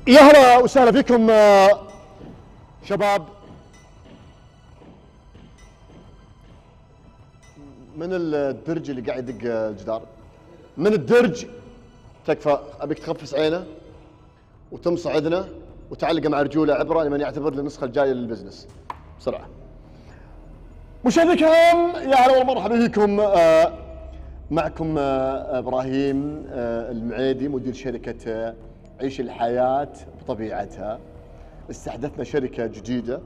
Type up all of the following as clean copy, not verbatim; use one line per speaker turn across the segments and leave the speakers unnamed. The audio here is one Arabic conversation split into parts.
يا هلا وسهلا فيكم شباب. من الدرج اللي قاعد يدق الجدار؟ من الدرج؟ تكفى، ابيك تخفس عينه وتمص اذنه وتعلق مع رجوله عبره لمن يعتبر النسخه الجايه للبزنس. بسرعه. مشاهدينا الكرام، يا هلا ومرحبا بكم. معكم ابراهيم المعيدي، مدير شركه عيش الحياه بطبيعتها. استحدثنا شركه جديده،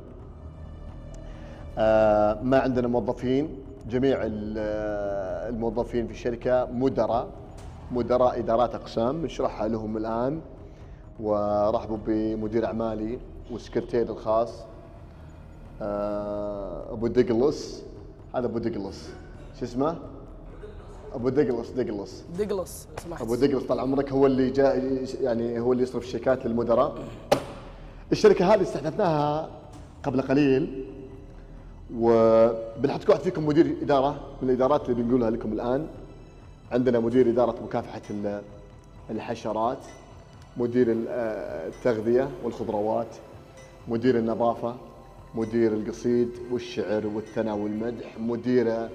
ما عندنا موظفين، جميع الموظفين في الشركه مدراء ادارات اقسام، نشرحها لهم الان. ورحبوا بمدير اعمالي والسكرتير الخاص ابو دقلص. هذا ابو دقلص، شو اسمه؟ ابو دقلص
لو سمحت.
ابو دقلص طال عمرك، هو اللي جاء يعني هو اللي يصرف الشيكات للمدراء. الشركه هذه استحدثناها قبل قليل، وبنحط كل واحد فيكم مدير اداره من الادارات اللي بنقولها لكم الان. عندنا مدير اداره مكافحه الحشرات، مدير التغذيه والخضروات، مدير النظافه، مدير القصيد والشعر والثناء والمدح، مدير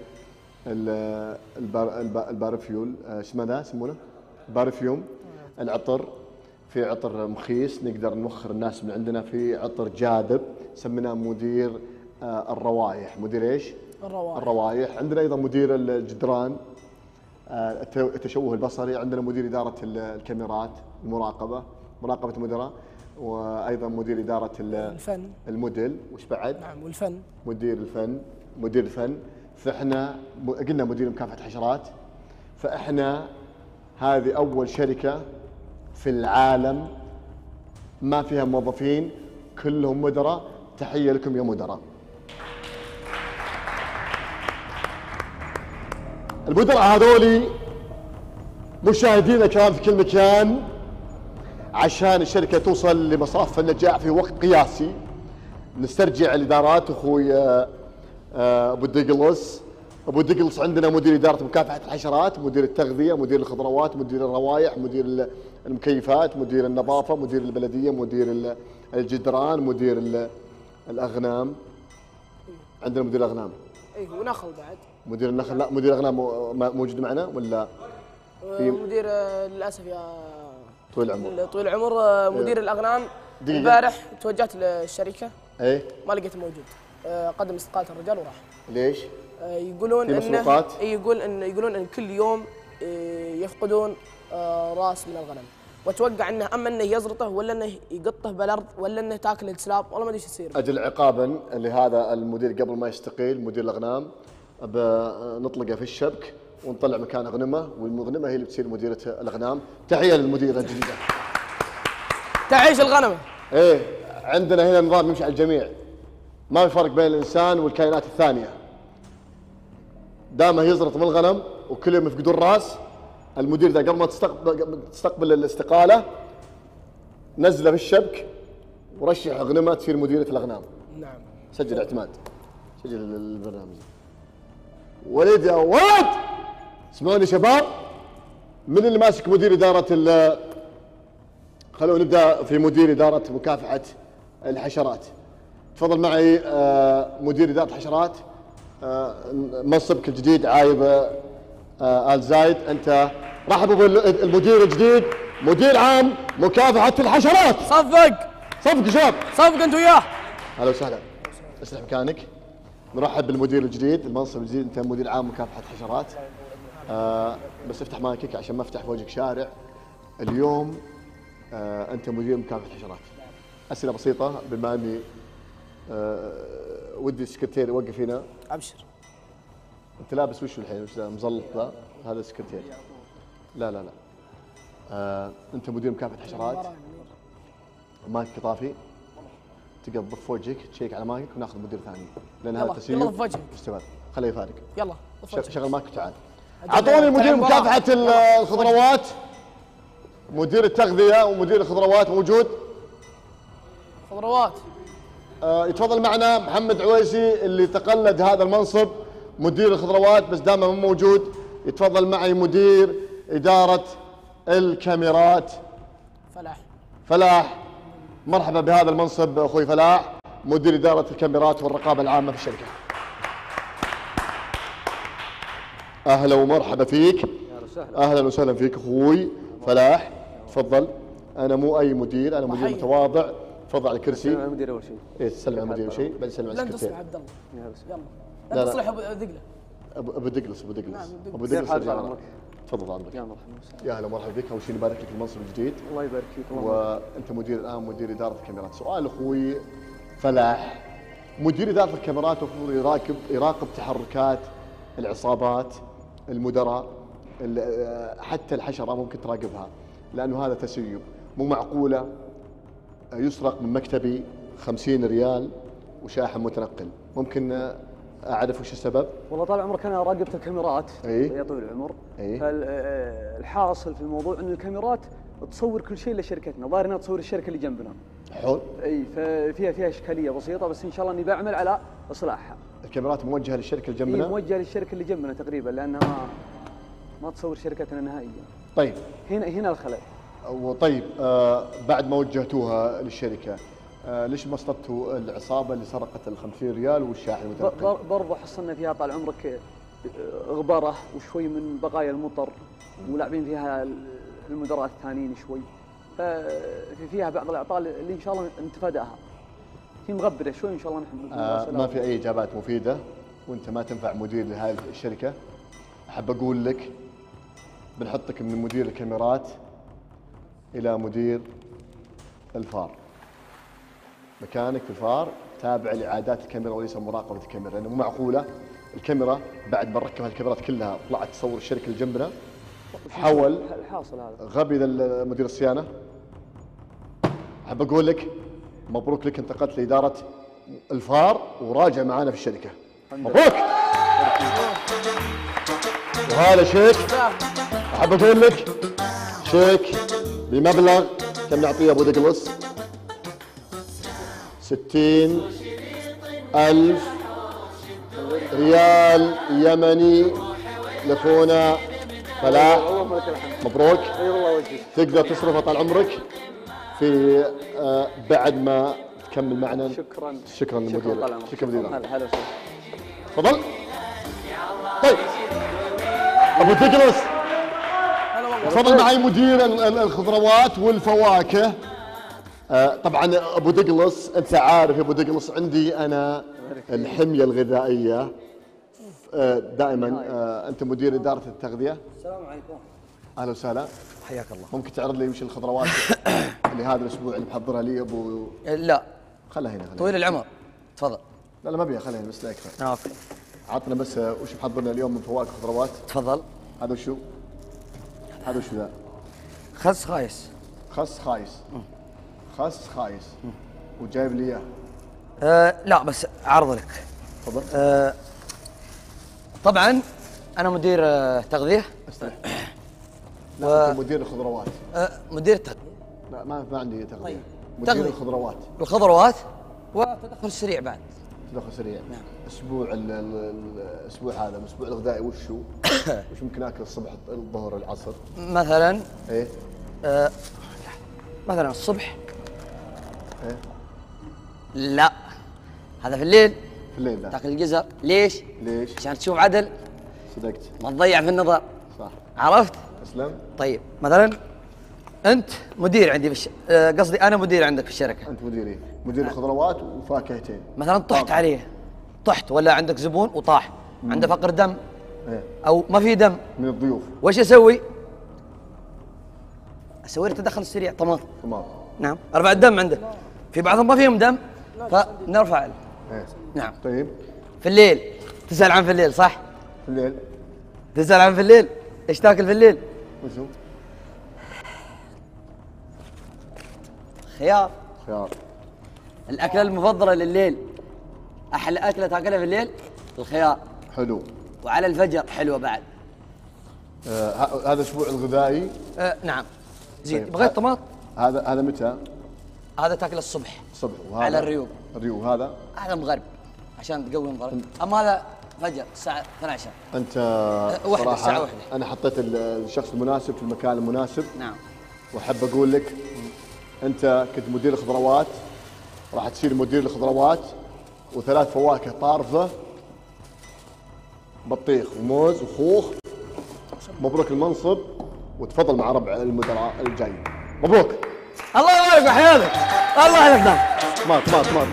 البارفيول، اسمه ذا يسمونه بارفيوم، العطر. في عطر مخيس نقدر نوخر الناس من عندنا، في عطر جاذب سميناه مدير الروائح. مدير ايش؟ الروائح. عندنا ايضا مدير الجدران، التشوه البصري. عندنا مدير اداره الكاميرات، مراقبه المدراء، وايضا مدير اداره
الفن،
الموديل. وش بعد؟
نعم، والفن.
مدير الفن. فاحنا قلنا مدير مكافحه الحشرات. فاحنا هذه اول شركه في العالم ما فيها موظفين، كلهم مدراء. تحيه لكم يا مدراء. المدراء هذولي مشاهدينا الكرام في كل مكان، عشان الشركه توصل لمصاف النجاح في وقت قياسي. نسترجع الادارات. اخوي ابو دقلص عندنا مدير اداره مكافحه الحشرات، مدير التغذيه، مدير الخضروات، مدير الروائح، مدير المكيفات، مدير النظافه، مدير البلديه، مدير الجدران، مدير الاغنام. عندنا مدير الاغنام.
اي، ونخل بعد.
مدير النخل. لا، مدير الاغنام موجود معنا ولا؟
في مدير للاسف يا
طويل العمر.
طويل العمر مدير الاغنام. البارح توجهت للشركه،
ايه،
ما لقيته موجود. قدم استقالة الرجال وراح.
ليش؟
يقولون
انه
يقولون ان كل يوم يفقدون راس من الغنم، واتوقع انه اما انه يزرطه ولا انه يقطه بالارض ولا انه تاكل الكلاب، والله ما ادري ايش يصير.
اجل عقابا لهذا المدير قبل ما يستقيل مدير الاغنام نطلقه في الشبك ونطلع مكان اغنمه، والمغنمه هي اللي بتصير مديره الاغنام. تحيه للمديره الجديده.
تعيش الغنمه.
ايه، عندنا هنا نظام يمشي على الجميع، ما في فرق بين الانسان والكائنات الثانيه. دامه يزرط من الغنم وكل يوم يفقدون راس، المدير ذا قبل ما تستقبل الاستقاله نزله في الشبك ورشح اغنمه تصير مديره الاغنام.
نعم.
سجل اعتماد، سجل البرنامج. وليد يا ولد، اسمعوني شباب، من اللي ماسك مدير اداره خلونا نبدا في مدير اداره مكافحه الحشرات. تفضل معي مدير اداره الحشرات، منصبك الجديد عايب آل زايد. انت رحبوا بالمدير الجديد، مدير عام مكافحه الحشرات.
صفق
يا شباب،
صفق انت وياه.
اهلا وسهلا، اسلح مكانك. نرحب بالمدير الجديد، المنصب الجديد، انت مدير عام مكافحه الحشرات. بس افتح مايكك عشان ما افتح في وجهك شارع. اليوم انت مدير مكافحه الحشرات. اسئله بسيطه، بما اني ودي السكرتير يوقف هنا.
ابشر.
انت لابس وش الحين؟ وش ذا مزلط ذا؟ هذا السكرتير. لا انت مدير مكافحه الحشرات. مايك طافي، تقدر تضف وجهك، تشيك على مايك وناخذ مدير ثاني، لان هذا التسيير
يلا ضف وجهك.
استمر، خليه يفارق.
يلا ضف وجهك.
شغل مايك وتعال. اعطوني مدير مكافحه الخضروات. مدير التغذيه ومدير الخضروات موجود؟
خضروات.
يتفضل معنا محمد عويسي اللي تقلد هذا المنصب مدير الخضروات، بس دامه مو موجود يتفضل معي مدير اداره الكاميرات.
فلاح.
مرحبا بهذا المنصب اخوي فلاح، مدير اداره الكاميرات والرقابه العامه في الشركه. اهلا ومرحبا فيك. اهلا وسهلا فيك اخوي فلاح، تفضل. انا مو اي مدير، انا مدير متواضع. تفضل على الكرسي.
سلم على المدير اول شيء.
ايه تسلم على المدير اول شيء، بعدين تسلم على
لن
السكرتير.
تصلح عبد الله. يلا
لا،
لا
لا.
تصلح ابو ذقله.
ابو دقلس ابو دقلس
نعم،
ابو دقلس
حاج
رجال.
عمرك.
تفضل عمرك.
يا مرحبا وسهلا.
يا هلا ومرحبا بك. اول شيء نبارك لك المنصب الجديد،
الله يبارك فيك. الله
وانت مدير الان مدير اداره الكاميرات. سؤال اخوي فلاح، مدير اداره الكاميرات المفروض يراقب تحركات العصابات، المدراء، حتى الحشره ممكن تراقبها، لانه هذا تسيب. مو معقوله يسرق من مكتبي 50 ريال وشاحن متنقل. ممكن اعرف وش السبب؟
والله طال عمرك انا راقبت الكاميرات
إيه؟
يا طويل العمر.
إيه؟
فالحاصل في الموضوع ان الكاميرات تصور كل شيء لشركتنا، ظاهر انها تصور الشركه اللي جنبنا.
حلو.
اي فيها اشكاليه بسيطه، بس ان شاء الله اني بعمل على اصلاحها.
الكاميرات موجهه للشركه اللي جنبنا؟
موجهه للشركه اللي جنبنا تقريبا، لانها ما تصور شركتنا نهائيا.
طيب.
هنا الخلل.
وطيب بعد ما وجهتوها للشركه ليش ما اصطدتوا العصابه اللي سرقت ال 50 ريال والشاحن المتنقل؟
برضه حصلنا فيها طال عمرك غبره وشوي من بقايا المطر، ولاعبين فيها المدراء الثانيين شوي، فيها بعض الاعطال اللي ان شاء الله نتفاداها. هي مغبره شوي ان شاء الله نحن.
ما في اي اجابات مفيده، وانت ما تنفع مدير لهذه الشركه. احب اقول لك بنحطك من مدير الكاميرات الى مدير الفار. مكانك في الفار تابع لاعادات الكاميرا وليس مراقبه الكاميرا، لانه مو معقوله الكاميرا بعد ما نركب الكاميرات كلها طلعت تصور الشركه اللي جنبنا. حول
الحاصل هذا
غبي مدير الصيانه. احب اقول لك مبروك لك، انتقلت لاداره الفار وراجع معانا في الشركه. مبروك. وهذا شيك، احب اقول لك شيك بمبلغ كم نعطيه ابو دقلص؟ 60,000 ريال يمني لاخونا فلاح.
اللهم لك الحمد.
مبروك.
اي والله وجهك.
تقدر تصرفه طال عمرك في بعد ما تكمل معنا.
شكرا.
شكرا للمدير.
طال عمرك.
شكرا مدير.
هلا وسهلا.
تفضل. طيب ابو دقلص،
هلا والله.
تفضل معي مدير الخضروات والفواكه. طبعا ابو دقلص انت عارف يا ابو دقلص عندي انا الحميه الغذائيه دائما. انت مدير اداره التغذيه.
السلام عليكم.
اهلا وسهلا.
حياك الله.
ممكن تعرض لي وش الخضروات اللي هذا الاسبوع اللي محضرها لي ابو؟
لا
خلها هنا.
طويل العمر تفضل.
لا ما ابيها، خلها هنا بس لا اكثر.
اوكي
عطنا بس وش محضرنا اليوم من فواكه خضروات.
تفضل.
هذا وشو؟ هذا وشو ذا؟
خس خايس.
خس خايس. خس خايس. وجايب لي اياه.
لا بس عرض لك.
تفضل.
طبعا انا مدير تغذيه.
استريح. لا أنت مدير الخضروات.
مدير التغذيه.
لا ما عندي تغذيه.
طيب.
مدير
تغذية.
الخضروات.
الخضروات والتدخل السريع بعد.
تدخل سريع.
نعم.
اسبوع الاسبوع هذا الاسبوع الغذائي وشو؟ وش ممكن اكل الصبح الظهر العصر؟
مثلا
ايه؟
مثلا الصبح.
ايه؟
لا هذا في الليل.
في الليل لا.
تاكل الجزر. ليش؟
ليش؟
عشان تشوف عدل،
صدقت.
ما تضيع في النظر.
صح.
عرفت؟
اسلم.
طيب مثلا انت مدير عندي في قصدي انا مدير عندك في الشركه.
انت مديري، مدير الخضروات وفاكهتين.
مثلا طحت عليه، طحت ولا عندك زبون وطاح، عنده فقر دم
ايه؟
او ما في دم،
من الضيوف.
وش اسوي؟ اسوي له تدخل سريع طماط.
تمام.
نعم، ارفع الدم عنده. في بعضهم ما فيهم دم فنرفع له.
ايه؟
نعم.
طيب.
في الليل تسال عن في الليل صح؟
في الليل.
تسال عن في الليل، ايش تاكل في الليل؟
وشو؟
خيار.
خيار.
الاكله المفضله لليل، احلى اكله تاكلها في الليل الخيار.
حلو.
وعلى الفجر حلوه بعد.
هذا الاسبوع الغذائي.
نعم. زين.
طيب.
بغيت طماط؟
هذا متى؟
هذا تاكله الصبح
الصبح. وهذا
على الريوق.
الريوق هذا
مغرب عشان تقوي نظرك. اما هذا فجر الساعه 12.
انت
واحدة،
صراحة
الساعة واحدة.
انا حطيت الشخص المناسب في المكان المناسب.
نعم.
واحب اقول لك انت كنت مدير الخضروات، راح تصير مدير الخضروات، وثلاث فواكه طارفه، بطيخ وموز وخوخ. مبروك المنصب، وتفضل مع ربع المدراء الجاي. مبروك.
الله يبارك وحياتك. الله يحفظك.
مات.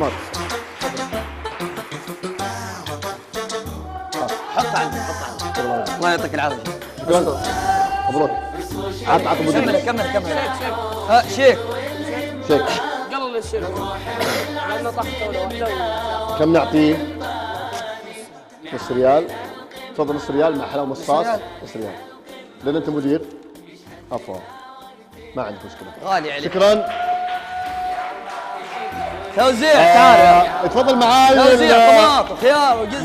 حط عندي. الله يعطيك العافيه.
مبروك. عط مدير.
كمل. شيك.
قلل الشيك لانه طاح دوله واحده.
كم نعطيه؟ نص ريال. تفضل نص ريال مع حلاوه مصاص. نص ريال. لان انت مدير. عفوا. ما عندك مشكله.
غالي عليك.
شكرا.
توزيع تعال.
تفضل معاي.
توزيع طماطم خيار وجزر.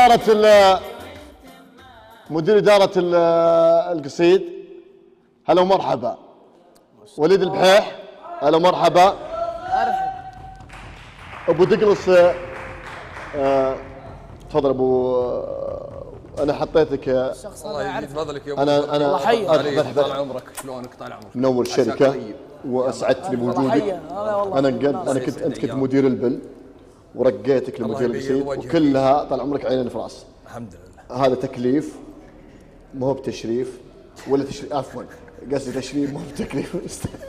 مدير إدارة القصيد. هلا ومرحبا. وليد البحيح. هلا ومرحبا. ابو دقلص. تفضل ابو. انا حطيتك.
الله يزيد فضلك يا ابو.
انا
مرحبا. طال عمرك، شلونك؟ طال عمرك.
منور الشركه واسعدتني بوجودك. انا كنت مدير البل ورقيتك لمدير القصيد، وكلها طال عمرك عين في راس.
الحمد لله.
هذا تكليف ما هو بتشريف، ولا تشريف، عفوا قصدي تشريف ما هو بتكليف.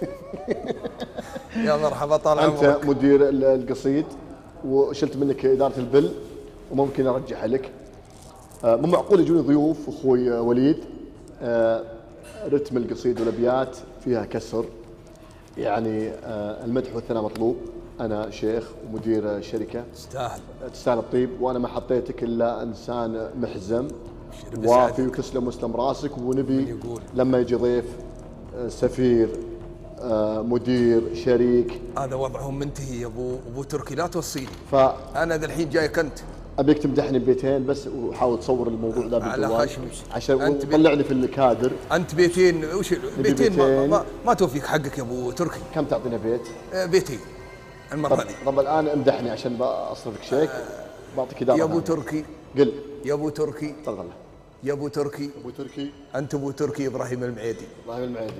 يا مرحبا طال عمرك.
انت مدير القصيد وشلت منك اداره البل، وممكن ارجعها لك. مو معقول يجوني ضيوف اخوي وليد رتم القصيد والابيات فيها كسر، يعني المدح والثناء مطلوب. انا شيخ ومدير شركه تستاهل الطيب، وانا ما حطيتك الا انسان محزم وافي وتسلم مسلم راسك. ونبي لما يجي ضيف سفير مدير شريك
هذا وضعهم منتهي يا ابو تركي، لا توصيني.
فانا
ذا الحين جايك انت،
ابيك تمدحني ببيتين بس، وحاول تصور الموضوع ذا
على
بالجوال
خشمي
عشان تطلعني في الكادر.
انت بيتين وش بيتين ما توفيك حقك يا ابو تركي.
كم تعطينا بيت؟
بيتين المره دي.
طب الان امدحني عشان اصرفك شيك. بعطيك اداره
يا ابو تركي.
قل
يا ابو تركي.
طلع
يا ابو تركي.
ابو تركي.
انت ابو تركي ابراهيم المعيدي.
ابراهيم المعيدي.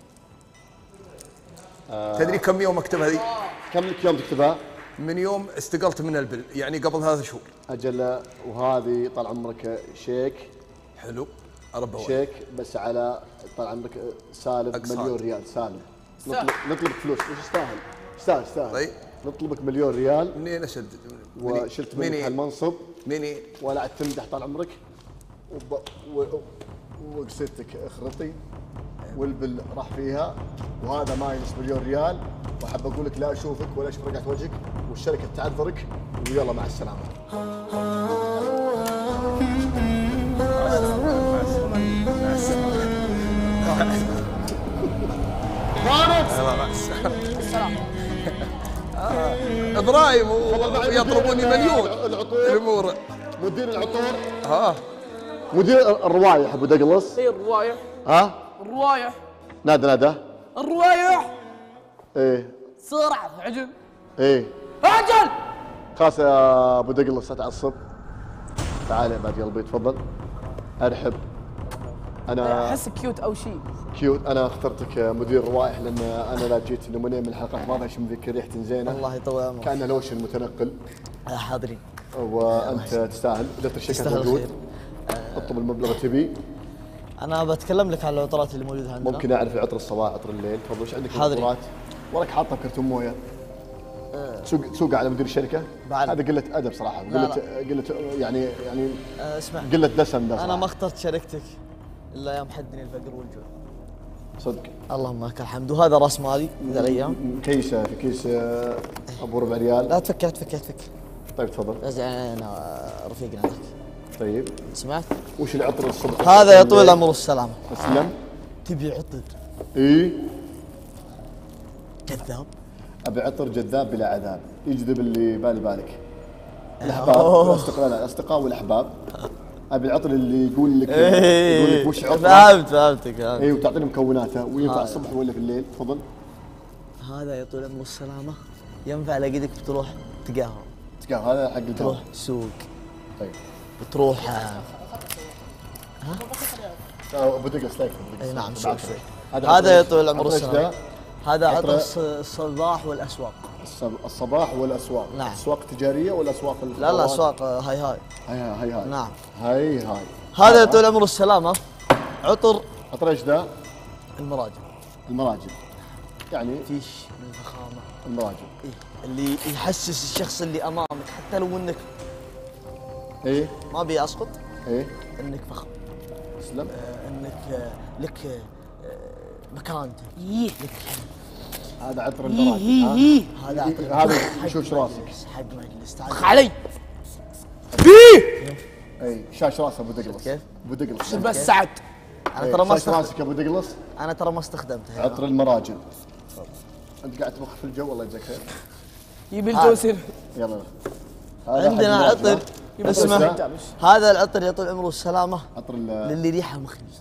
تدري كم يوم اكتب هذه؟
كم لك يوم تكتبها؟
من يوم استقلت من البل، يعني قبل 3 شهور.
اجل. وهذه طال عمرك شيك.
حلو. ربه
شيك بس على طال عمرك سالب مليون ريال. سالب. نطلبك فلوس. وش يستاهل؟ طيب نطلبك مليون ريال.
منين اسدد؟
وشلت منك هالمنصب.
منين؟
ولا عاد تمدح طال عمرك. وقصيتك اخرطي والبل راح فيها، وهذا ماينس مليون ريال. واحب اقول لك لا اشوفك ولا اشوف رقعه وجهك، والشركه تعذرك، ويلا مع السلامه.
ابراهيم يطلبوني مليون. الامور.
مدير العطور. مدير الروايح ابو دقلص.
اي الروايح. الروايح.
نادى.
الروايح.
ايه.
سرعة عجب.
ايه.
اجل.
خلاص يا ابو دقلص لا تعصب. تعال يا بعد قلبي تفضل. ارحب. انا
احس كيوت او شيء.
كيوت. انا اخترتك مدير روائح لان انا لا جيت نمونين من الحلقات الماضيه عشان فيك ريحه زينه.
الله يطول عمرك.
كانه لوشن متنقل.
حاضرين.
وانت تستاهل. اداره الشركه موجود. اطلب المبلغ تبي.
انا بتكلم لك عن العطورات اللي موجوده عندنا.
ممكن اعرف عطر الصباح عطر الليل؟ تفضل. وش عندك
عطورات؟
وراك حاطه بكرتون مويه. تسوق على مدير الشركه. هذا قله ادب صراحه. قله يعني
اسمع،
قله دسم ده.
انا ما اخترت شركتك الا يوم حدني الفقر والجوع.
صدق.
اللهم لك الحمد. وهذا راس مالي ذا الايام.
كيسه في كيس ابو ربع ريال.
لا تفك.
طيب تفضل.
انا رفيقنا ذاك.
طيب
سمعت؟
وش العطر الصبح؟
هذا يطول العمر والسلامه.
تسلم.
تبي عطر؟
اي.
كذاب.
ابي عطر جذاب بلا عذاب، يجذب اللي بالك. الاحباب الاصدقاء والاحباب. ابي العطر اللي يقول لك وش عطر.
فهمتك.
اي وتعطيني مكوناته، وينفع الصبح ولا في الليل؟ تفضل.
هذا يطول العمر والسلامه، ينفع لقيتك بتروح تقهوى.
هذا حق الجو.
تروح سوق.
طيب.
بتروح
ابو دقس لايك.
نعم. هذا يطول العمر والسلامه.
هذا عطر الصباح والاسواق.
الصباح والاسواق.
نعم.
اسواق تجاريه ولا اسواق
لا لا اسواق هاي.
هاي.
نعم.
هاي.
هذا يا طول العمر والسلامه عطر
ايش ذا؟ المراجل يعني
فيش من الفخامه.
المراجل
إيه؟ اللي يحسس الشخص اللي امامك حتى لو انك
ايه
ما ابي اسقط
ايه
انك فخم.
تسلم.
انك لك مكانتك. لك
هذا عطر المراجل.
هذا عطر.
هذا شوش راسك
حق مجلس.
خ علي.
اي شاش راس ابو دقلص.
كيف؟
ابو دقلص
بس سعد.
انا ترى ما
شاش راسك ابو دقلص.
انا ترى ما استخدمته.
عطر المراجل. انت قاعد تبخ في الجو الله يجزاك خير.
يبي الجوسر.
يلا
عندنا عطر اسمه هذا العطر يا طول العمر والسلامه
عطر
للي ريحه مخنز.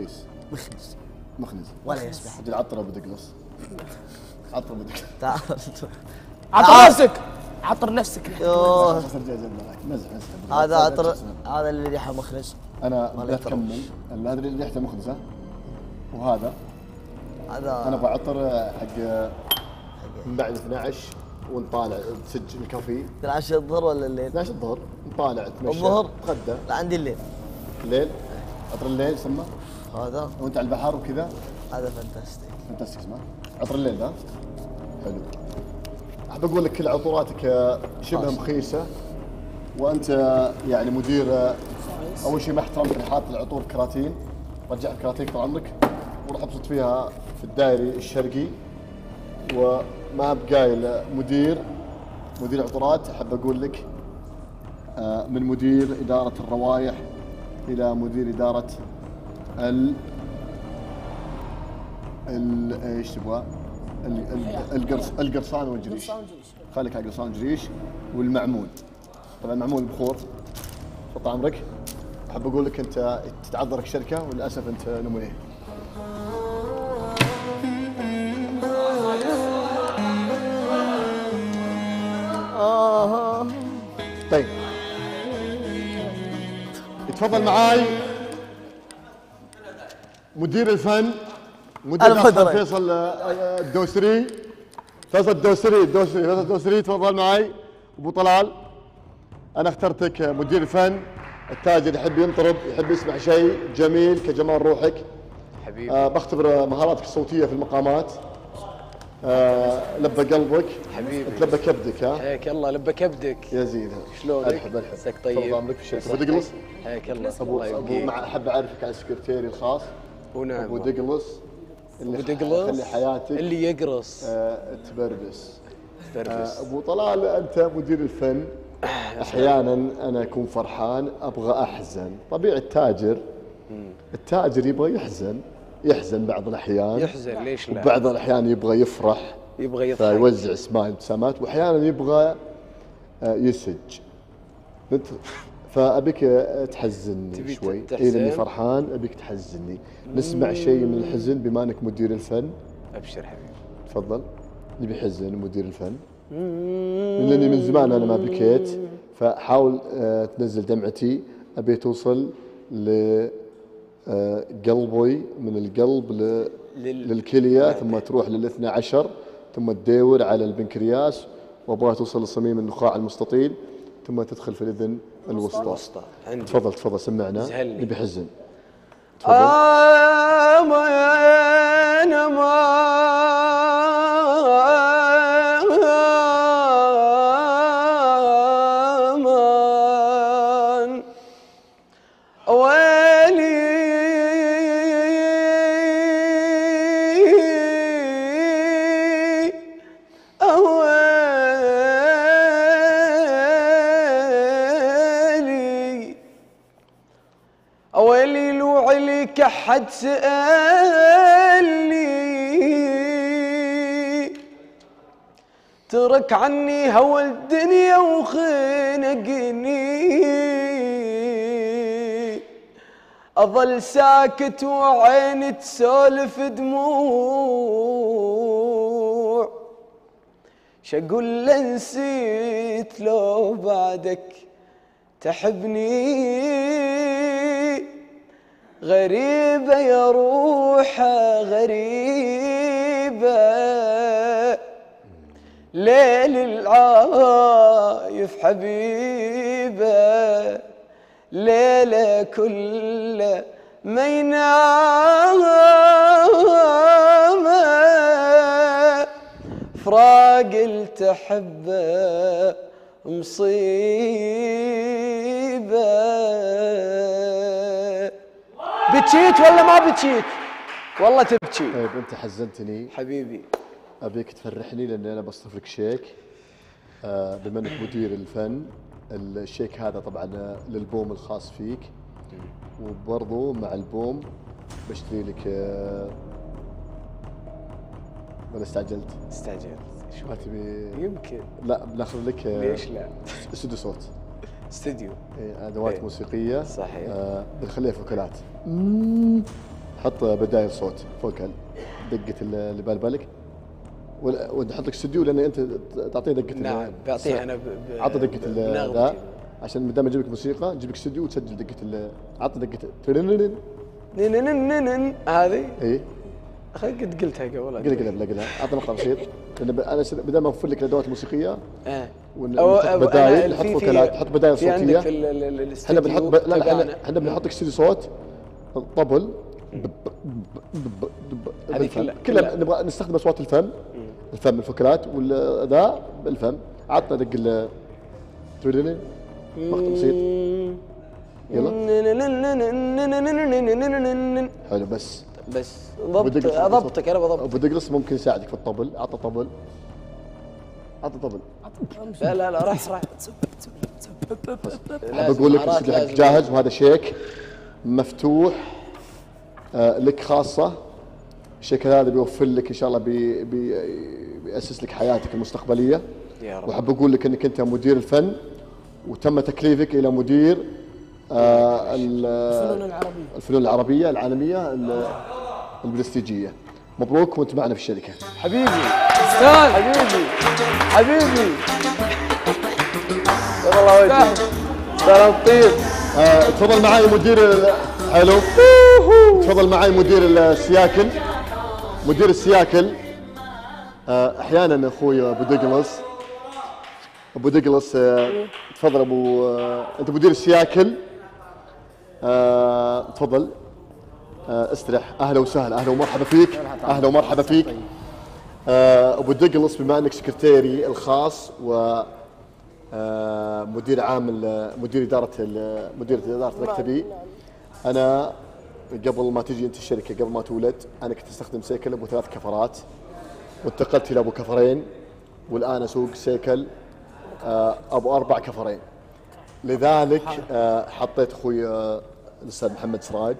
مخنز
ولا يسبح.
اجل عطر ابو دقلص. عطر ابو دقلص.
تعال.
عطر نفسك. عطر نفسك.
يوه.
نزح.
هذا عطر هذا اللي ريحه مخنز.
انا لا تكمل هذا اللي ريحته مخنزه. وهذا
هذا
انا بعطر حق من بعد 12 ونطالع تسج الكافي.
12 الظهر ولا الليل؟
12 الظهر نطالع نتمشى
الظهر؟
نتغدى.
لا عندي الليل.
الليل عطر الليل سمه.
هذا
وانت على البحر وكذا.
هذا فانتاستيك
اسمه عطر الليل ذا حلو. احب اقول لك كل عطوراتك شبه مخيسه وانت يعني مدير. اول شيء ما احترمت حاط العطور كراتين. رجعت كراتينك طال عمرك وراح ابسط فيها في الدائري الشرقي وما بقايل مدير عطورات. احب اقول لك من مدير اداره الروائح الى مدير اداره ايش تبغى؟ القرصان والجريش. خليك على القرصان والجريش والمعمول. طبعا المعمول بخور طال عمرك. احب اقول لك انت تتعذرك شركه وللاسف انت نمونيه. طيب يتفضل معاي مدير الفن فيصل الدوسري. فيصل الدوسري تفضل معي. ابو طلال انا اخترتك مدير الفن. التاجر يحب ينطرب يحب يسمع شيء جميل كجمال روحك حبيبي. بختبر مهاراتك الصوتيه في المقامات. لبى قلبك
حبيبي.
تلبى كبدك. ها
حياك الله. لبى كبدك.
يا زين.
شلونك؟
الحب
عساك طيب.
تفضل عمرك في الشركه. ابو دقلص.
حياك الله.
ابو مع احب اعرفك على السكرتيري الخاص.
ونعم.
ابو دقلص
اللي خلي
حياتك
اللي يقرص
تبربس. ابو طلال انت مدير الفن. احيانا انا اكون فرحان ابغى احزن. طبيعي التاجر يبغى يحزن بعض الاحيان.
يحزن ليش لا؟
بعض الاحيان يبغى يفرح فيوزع اسماء ابتسامات واحيانا يبغى يسج. فابيك تحزني شوي. لاني فرحان ابيك تحزني. نسمع شيء من الحزن بما انك مدير الفن.
ابشر حبيبي.
تفضل. نبي حزن مدير الفن. لاني من زمان انا ما بكيت فحاول تنزل دمعتي. ابي توصل لقلبي من القلب للكليه ثم تروح للاثنى عشر ثم تدور على البنكرياس وابغاها توصل لصميم النخاع المستطيل ثم تدخل في الاذن الوسطى. تفضل سمعنا. نبي حزن. تفضل.
ويلي لو عليك حد سألني ترك عني هوى الدنيا وخنقني أظل ساكت وعيني تسولف دموع شقول له نسيت لو بعدك تحبني غريبة يا روحه غريبة ليل العايف حبيبه ليله كله ما ينام فراق التحبه مصيبه. بكيت ولا ما بكيت؟ والله تبكي.
طيب انت حزنتني
حبيبي.
ابيك تفرحني لان انا بصرف لك شيك بما انك مدير الفن. الشيك هذا طبعا للبوم الخاص فيك، وبرضو مع البوم بشتري لك ولا استعجلت؟
استعجلت
ما تبي؟
يمكن.
لا بناخذ لك
ليش لا؟
استوديو صوت.
استديو.
ادوات موسيقيه
صحيح.
بنخليها فوكالات. حط بدايل صوت فوكال دقه اللي بالك، ونحط لك استوديو لان انت تعطيه دقه.
نعم بعطيه انا
عطى دقه ذا عشان ما دام اجيب لك موسيقى نجيب لك استوديو وتسجل دقه عطى دقه
هذه.
اي
قد قلتها قبل.
قلها عطى مقطع بسيط لان انا بدل ما اوفر لك الادوات الموسيقيه
أو
بدايل نحط فوكالات، نحط بدايل صوتيه.
عندك
احنا بنحط احنا بنحط لك استوديو صوت طبل كلها نبغى نستخدم اصوات الفم الفوكالات والذا بالفم. عطنا دق مقطع بسيط يلا. حلو بس
ضبطك انا بضبط.
ابو دقلص ممكن يساعدك في الطبل. عطى طبل.
لا راح
بقول لك الاستوديو حقك جاهز وهذا شيك مفتوح لك خاصه. الشيك هذا بيوفر لك ان شاء الله بيأسس لك حياتك المستقبليه
يا رب.
وحاب اقول لك انك انت مدير الفن وتم تكليفك الى مدير الفنون العربيه العالميه البرستيجيه. مبروك وانت معنا في الشركه.
حبيبي استاذ. حبيبي والله وجهك سلام طيب.
تفضل معي مدير حلو. تفضل معي مدير السياكل. مدير السياكل احيانا اخوي ابو دقلص تفضل انت مدير السياكل. تفضل استرح. اهلا وسهلا. اهلا ومرحبا فيك. ابو دقلص بما انك سكرتيري الخاص و مدير اداره مكتبي. انا قبل ما تجي انت الشركه قبل ما تولد انا كنت استخدم سيكل ابو 3 كفرات وانتقلت الى ابو كفرين والان اسوق سيكل ابو 4 كفرين. لذلك حطيت اخوي الاستاذ محمد سراج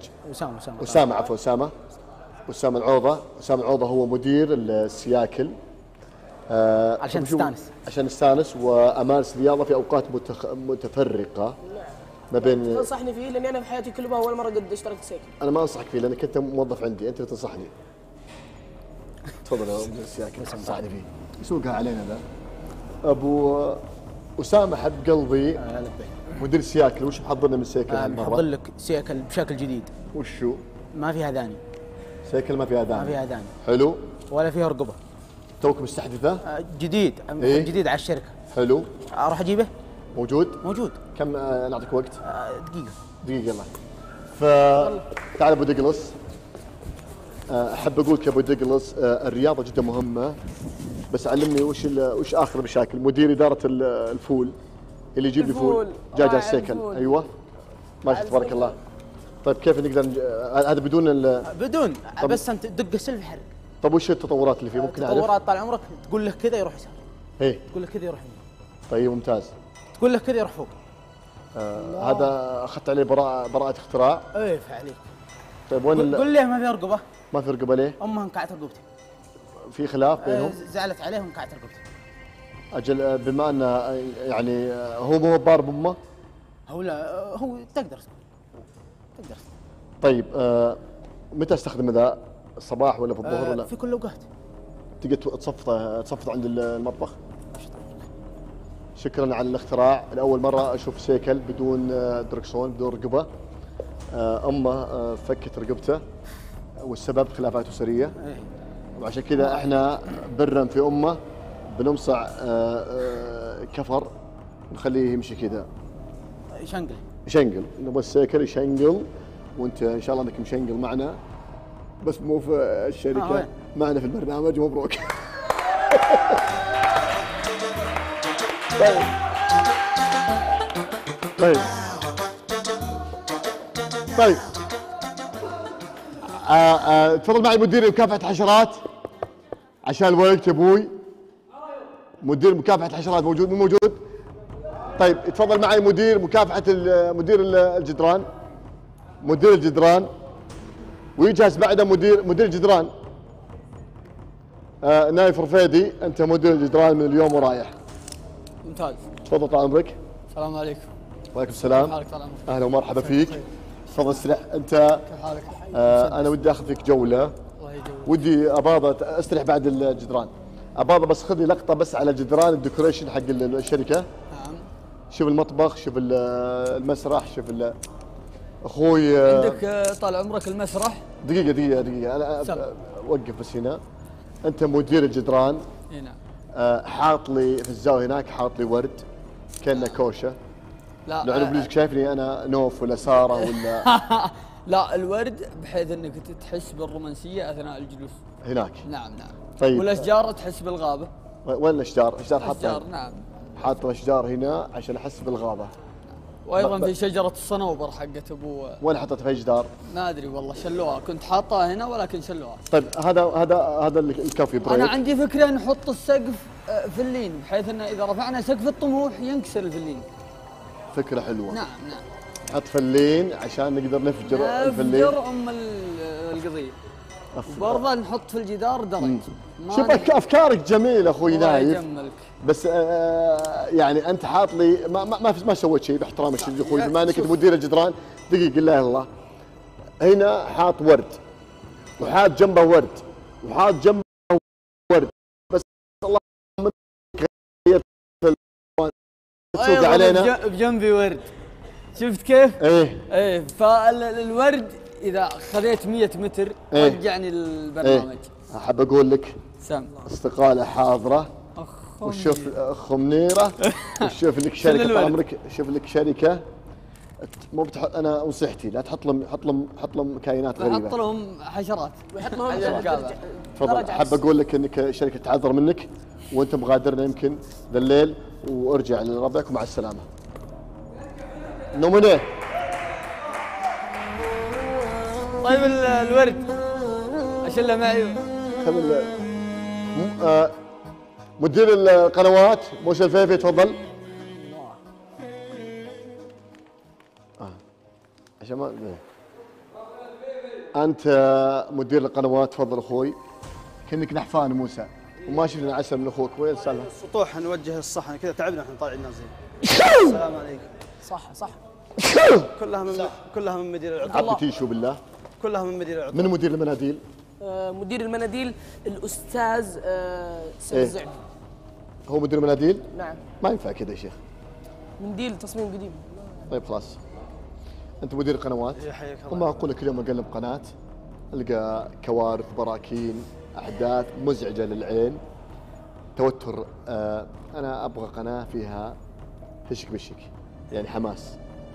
اسامه العوضه هو مدير السياكل عشان نستانس وامارس الرياضه في اوقات متفرقه ما بين.
تنصحني فيه لاني انا في حياتي كلها اول مره قد اشتركت سيكل.
انا ما انصحك فيه لانك انت موظف عندي، انت اللي تنصحني. تفضل يا مدير السياكل تنصحني فيه. يسوقها علينا ذا. ابو اسامه حب قلبي مدير السياكل وش محضرنا من السيكل؟
محضر لك سيكل بشكل جديد.
وشو؟
ما فيها اذاني.
سيكل ما فيها اذاني. حلو.
ولا فيها رقبه.
توك مستحدثه؟
جديد.
إيه؟
جديد على الشركه.
حلو.
اروح اجيبه؟
موجود. كم نعطيك وقت؟ دقيقه يلا. فتعال ابو دقلص. احب اقول لك يا ابو دقلص الرياضه جدا مهمه بس علمني وش اخر مشاكل مدير اداره الفول اللي يجيب لي فول دجاج السيكل. ايوه ما شاء تبارك الله. طيب كيف نقدر هذا بدون
بس انت دق السلف حرق.
طب وش التطورات اللي فيه ممكن اعرف؟
تطورات طال عمرك تقول له كذا يروح يسار.
ايه
تقول له كذا يروح يمين.
طيب ممتاز.
تقول له كذا يروح فوق.
هذا اخذت عليه براءة اختراع.
ايه فعليك.
طيب وين
قول ليه ما في رقبه؟
ما في رقبه ليه؟
امها انقعت رقبتي.
في خلاف بينهم؟
زعلت عليه وانقعت رقبتي.
اجل بما انه يعني هو مو بار بامه؟
هو لا هو تقدر.
طيب متى استخدم ذا؟ الصباح ولا في الظهر ولا؟
في كل الاوقات.
تقدر تصفطه عند المطبخ؟ شكرا على الاختراع. لاول مره اشوف سيكل بدون دركسون بدون رقبه. امه فكت رقبته والسبب خلافات اسريه وعشان كذا احنا برا في امه بنمصع كفر نخليه يمشي كذا يشنقل نبغى السيكل يشنقل، وانت ان شاء الله انك مشنقل معنا بس مو في الشركه معنا في البرنامج. مبروك. طيب تفضل معي مدير مكافحة الحشرات عشان الوقت يا ابوي. مدير مكافحة الحشرات موجود مو موجود؟ طيب تفضل معي مدير مكافحة مدير الجدران. مدير الجدران ويجهز بعده مدير الجدران. نايف رفيدي انت مدير الجدران من اليوم ورايح.
ممتاز.
تفضل طال عمرك.
السلام عليكم.
وعليكم السلام.
كيف حالك طال عمرك؟
اهلا ومرحبا فيك. تفضل استريح انت.
كيف حالك؟
انا ودي اخذ فيك جوله.
الله يجوزك.
ودي اباضه استريح بعد الجدران. اباضه بس خذ لي لقطه بس على جدران الديكوريشن حق الشركه.
نعم.
شوف المطبخ، شوف المسرح، شوف اخوي.
عندك طال عمرك المسرح.
دقيقه انا وقف بس هنا. انت مدير الجدران.
اي نعم.
حاط لي في الزاويه هناك حاط لي ورد كانه كوشه.
لا
لانه شايفني انا نوف ولا ساره ولا
لا الورد بحيث انك تحس بالرومانسيه اثناء الجلوس
هناك.
نعم.
طيب
والاشجار تحس بالغابه.
وين الاشجار؟
الاشجار نعم.
حاط الاشجار هنا عشان احس بالغابه.
وايضا في شجره الصنوبر حقت ابو.
وين حطيت فيها جدار؟
ما ادري والله شلوها، كنت حاطها هنا ولكن شلوها.
طيب هذا الكافي بريك.
انا عندي فكره نحط السقف فلين بحيث انه اذا رفعنا سقف الطموح ينكسر الفلين.
فكره حلوه.
نعم.
حط فلين عشان نقدر نفجر الفلين.
نفجر القضيه. وبرضه نحط في الجدار درج.
شوف افكارك جميله اخوي نايف.
الله يجملك.
بس يعني انت حاط لي ما سويت شيء باحترام الشديد اخوي بما انك انت مدير الجدران. دقيقه بالله الله. هنا حاط ورد وحاط جنبه ورد وحاط جنبه ورد بس الله تسوق علينا.
بجنبي ورد. شفت كيف؟
ايه
فالورد اذا خذيت 100 متر رجعني البرنامج.
احب اقول لك
سام
استقاله حاضره. وشوف اخ منيره. وشوف لك شركه طال عمرك. شوف لك شركه مو بتحط. انا نصيحتي لا تحط لهم كائنات غريبه.
حط لهم حشرات.
ويحط لهم
تفضل. احب اقول لك انك شركه تعذر منك وانت مغادرنا يمكن ذا الليل وارجع لربك ومع السلامه. نومينيه.
طيب الورد اشيله معي.
مدير القنوات موسى الفيفي تفضل. عشان ما انت مدير القنوات تفضل اخوي. كأنك نحفان موسى وما شفنا عسل من اخوك. وين السالفه؟
السطوح نوجه الصحن كذا تعبنا احنا طالعين نازلين. السلام عليكم.
صح
كلها من مدير العطور.
عطيتي شو بالله؟
كلها من مدير العطور.
من مدير المناديل؟
مدير المناديل الاستاذ سيد الزعبي.
هو مدير المناديل؟
نعم.
ما ينفع كذا يا شيخ.
منديل تصميم قديم.
طيب خلاص. انت مدير القنوات.
حياك الله.
وما اقول لك اليوم اقلب قناه القى كوارث براكين احداث مزعجه للعين توتر. انا ابغى قناه فيها هشك بشك يعني حماس.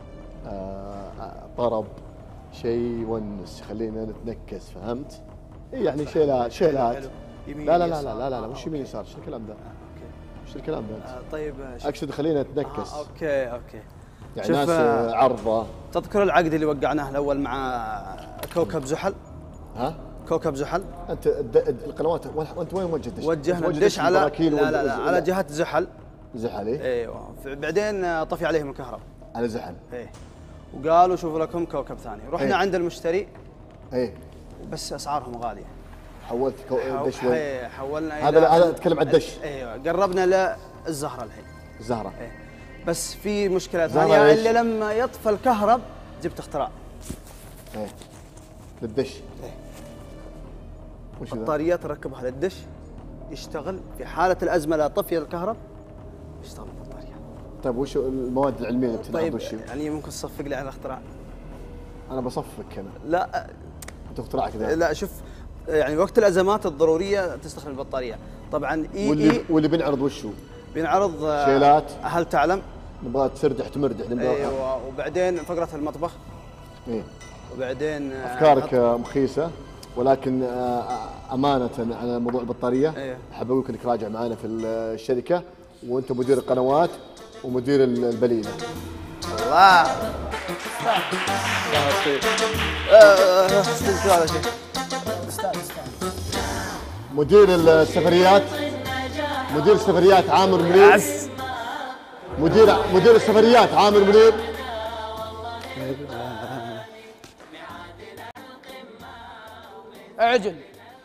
طرب شيء يونس يخلينا نتنكس. فهمت؟ يعني شيلات. لا وش يمين يسار؟ شو الكلام ذا؟ وش الكلام ذا؟
طيب
اقصد خلينا نتنكس.
اوكي
يعني ناس عرضه.
تذكر العقد اللي وقعناه الاول مع كوكب زحل؟
ها؟
كوكب زحل.
انت القنوات وانت وين موجه الدش؟
وجهنا الدش على لا على جهه زحل.
زحل
ايوه. بعدين طفي عليهم الكهرباء.
على زحل.
ايه. وقالوا شوفوا لكم كوكب ثاني. رحنا عند المشتري.
ايه.
بس اسعارهم غاليه.
حولت الدش وين؟
حولنا
هذا اتكلم عن الدش.
ايوه قربنا للزهره الحين.
الزهره.
ايه. بس في مشكله ثانيه اللي لما يطفى الكهرب جبت اختراع.
ايه. للدش.
ايه.
وش ذا؟
بطاريات تركبها للدش يشتغل في حاله الازمه لا طفي الكهرب يشتغل البطاريه.
طيب وش المواد العلميه اللي بتنعرض؟ وش
يعني ممكن تصفق لي على الاختراع؟
انا بصفق انا.
لا
انت اختراع كذا.
لا شوف يعني وقت الازمات الضروريه تستخدم البطاريه. طبعا
واللي بنعرض وشو؟
بنعرض
شيلات.
هل تعلم؟
نبغى تسردح تمردح.
ايوه، وبعدين فقره المطبخ.
ايه.
وبعدين
افكارك مخيسه، ولكن امانه على موضوع البطاريه.
أيه.
احب اقول لك انك راجع معنا في الشركه، وانت مدير القنوات ومدير البليله.
الله
مدير السفريات عامر منير. مدير السفريات عامر منير.
اعجل.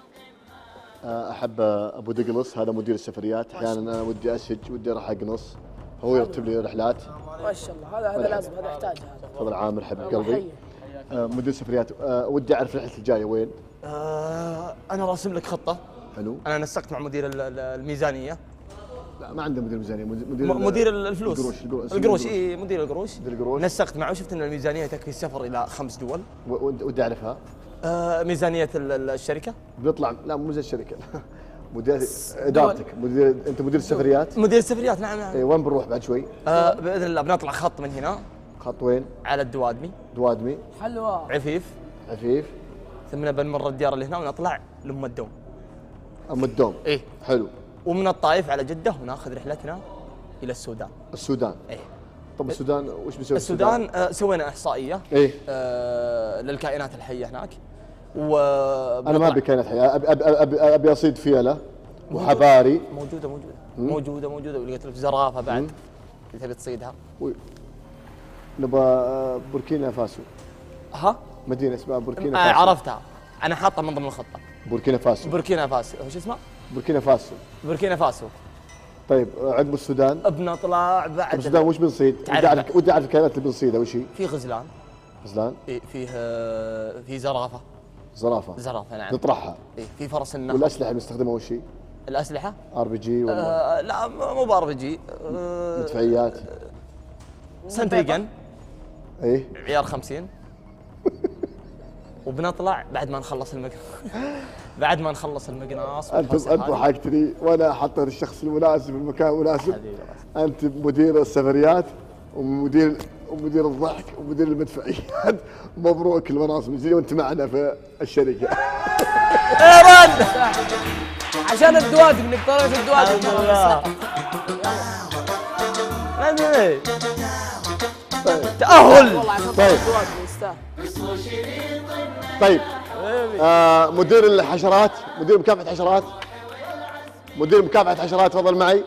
احب ابو دقلص، هذا مدير السفريات. احيانا انا ودي اسج، ودي اروح اقنص، هو يرتب لي رحلات.
ما شاء الله، هذا لازم، هذا يحتاج. هذا
تفضل عامر حبيب قلبي. مدير السفريات. ودي اعرف رحلتي الجايه وين؟
انا راسم لك خطه.
حلو.
انا نسقت مع مدير الميزانيه.
لا ما عنده مدير ميزانيه،
مدير الفلوس. القروش. اي مدير القروش.
القروش.
نسقت معه وشفت ان الميزانيه تكفي السفر الى 5 دول.
ودي اعرفها.
ميزانيه الشركه.
بنطلع، لا مو زي الشركه. مدير ادارتك، انت مدير السفريات.
مدير السفريات، نعم.
اي، وين بنروح بعد شوي؟
باذن الله بنطلع خط من هنا.
خط وين؟
على الدوادمي.
حلوه.
عفيف. ثم بنمر الديار اللي هنا ونطلع لام الدوم.
ام الدوم.
ايه.
حلو.
ومن الطائف على جده وناخذ رحلتنا الى السودان. ايه.
طب السودان وش بيسوي؟
السودان سوينا احصائيه.
ايه.
للكائنات الحيه هناك.
انا ما ابي كائنات حيه، ابي اصيد فيله وحباري.
موجوده ولقيت لك زرافه بعد تبي تصيدها.
نبغى بوركينا فاسو.
ها؟
مدينه اسمها بوركينا فاسو.
عرفتها، انا حاطها من ضمن الخطه.
بوركينا فاسو.
شو اسمه؟
بوركينا فاسو. طيب عقب السودان
بنطلع بعد
السودان وش بنصيد؟ ودي اعرف الكائنات اللي بنصيدها وش هي؟
في غزلان.
إيه،
في زرافه. نعم.
نطرحها.
إيه، في فرس النهر.
والاسلحه بنستخدمها وش هي؟
الاسلحه؟
RPG ولا؟
لا مو RPG.
مدفعيات.
سنتريجن.
ايه.
عيار 50. وبنطلع بعد ما نخلص المقناص.
انت ضحكتني وانا حطيت الشخص المناسب في المكان المناسب. انت مدير السفريات ومدير الضحك ومدير المدفعيات. مبروك المناصب الجديده وانت معنا في الشركه.
رد عشان الدوادم، انك طلعت الدوادم.
تأهل.
طيب مدير الحشرات، مدير مكافحة حشرات تفضل معي.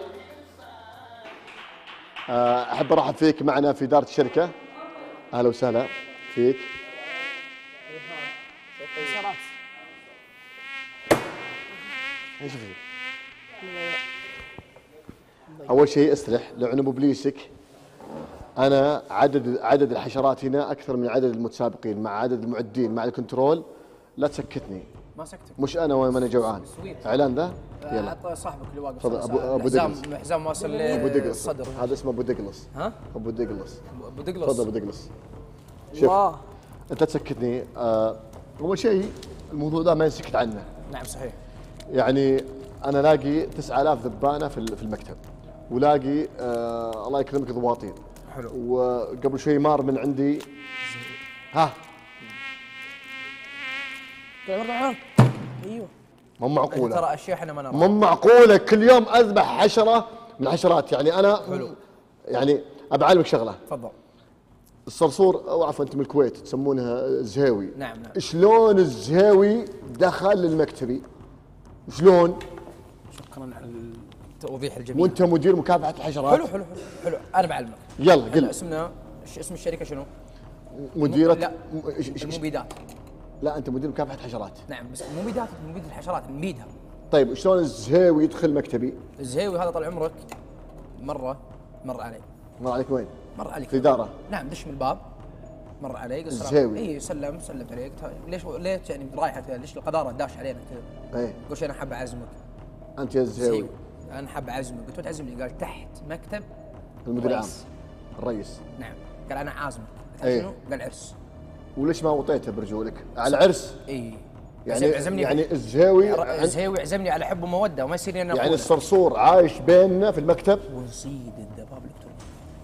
احب ارحب فيك معنا في إدارة الشركة. اهلا وسهلا فيك. اول شيء استرح، لو عنب بليسك. انا عدد الحشرات هنا اكثر من عدد المتسابقين، مع عدد المعدين مع الكنترول. لا تسكتني.
ما سكتك.
مش انا وين ماني جوعان.
اعلان
ذا؟
يلا. عط صاحبك اللي واقف.
ابو دقلص.
الحزام واصل للصدر.
هذا اسمه ابو دقلص.
ها؟
ابو دقلص.
تفضل
ابو دقلص. شوف انت تسكتني. اول شيء الموضوع ده ما ينسكت عنه.
نعم صحيح.
يعني انا لاقي 9000 ذبانه في المكتب، ولاقي الله يكرمك ضواطين.
حلو.
وقبل شوي مار من عندي. ها
ايوه
مو معقوله.
ترى اشياء احنا ما نراها.
مو معقوله كل يوم اذبح حشره من الحشرات. يعني انا حلو. يعني ابى اعلمك شغله.
تفضل.
الصرصور، او عفوا انتم الكويت تسمونها زهاوي.
نعم.
شلون الزهاوي دخل للمكتبي؟ شلون؟
شكرا على التوضيح الجميل.
وانت مدير مكافحه الحشرات.
حلو انا بعلمك.
يلا قل.
اسمنا اسم الشركه شنو؟
مديرة
لا المبيدات.
لا انت مدير مكافحه حشرات.
نعم بس مبيد الحشرات نبيدها.
طيب شلون الزهاوي يدخل مكتبي؟
الزهاوي هذا طال عمرك مر علي.
مر عليك وين؟
مر عليك
في الاداره.
نعم دش من الباب مر علي قال
الزهاوي.
اي سلمت عليك. ليش يعني رايحه ليش القذاره داش علينا كذا؟
ايه
قلت انا حاب اعزمك.
انت يا الزهاوي.
انا حاب اعزمك. قلت له تعزمني؟ قال تحت مكتب
المدير العام الرئيس.
نعم. قال انا عازمك.
ايه.
شنو؟ قال عرس.
وليش ما وطيته برجولك؟ على العرس؟
اي
يعني الزهاوي
الزهاوي عزمني على حب وموده وما يصير لنا
يعني الصرصور عايش بيننا في المكتب
ونصيد الذباب الالكتروني.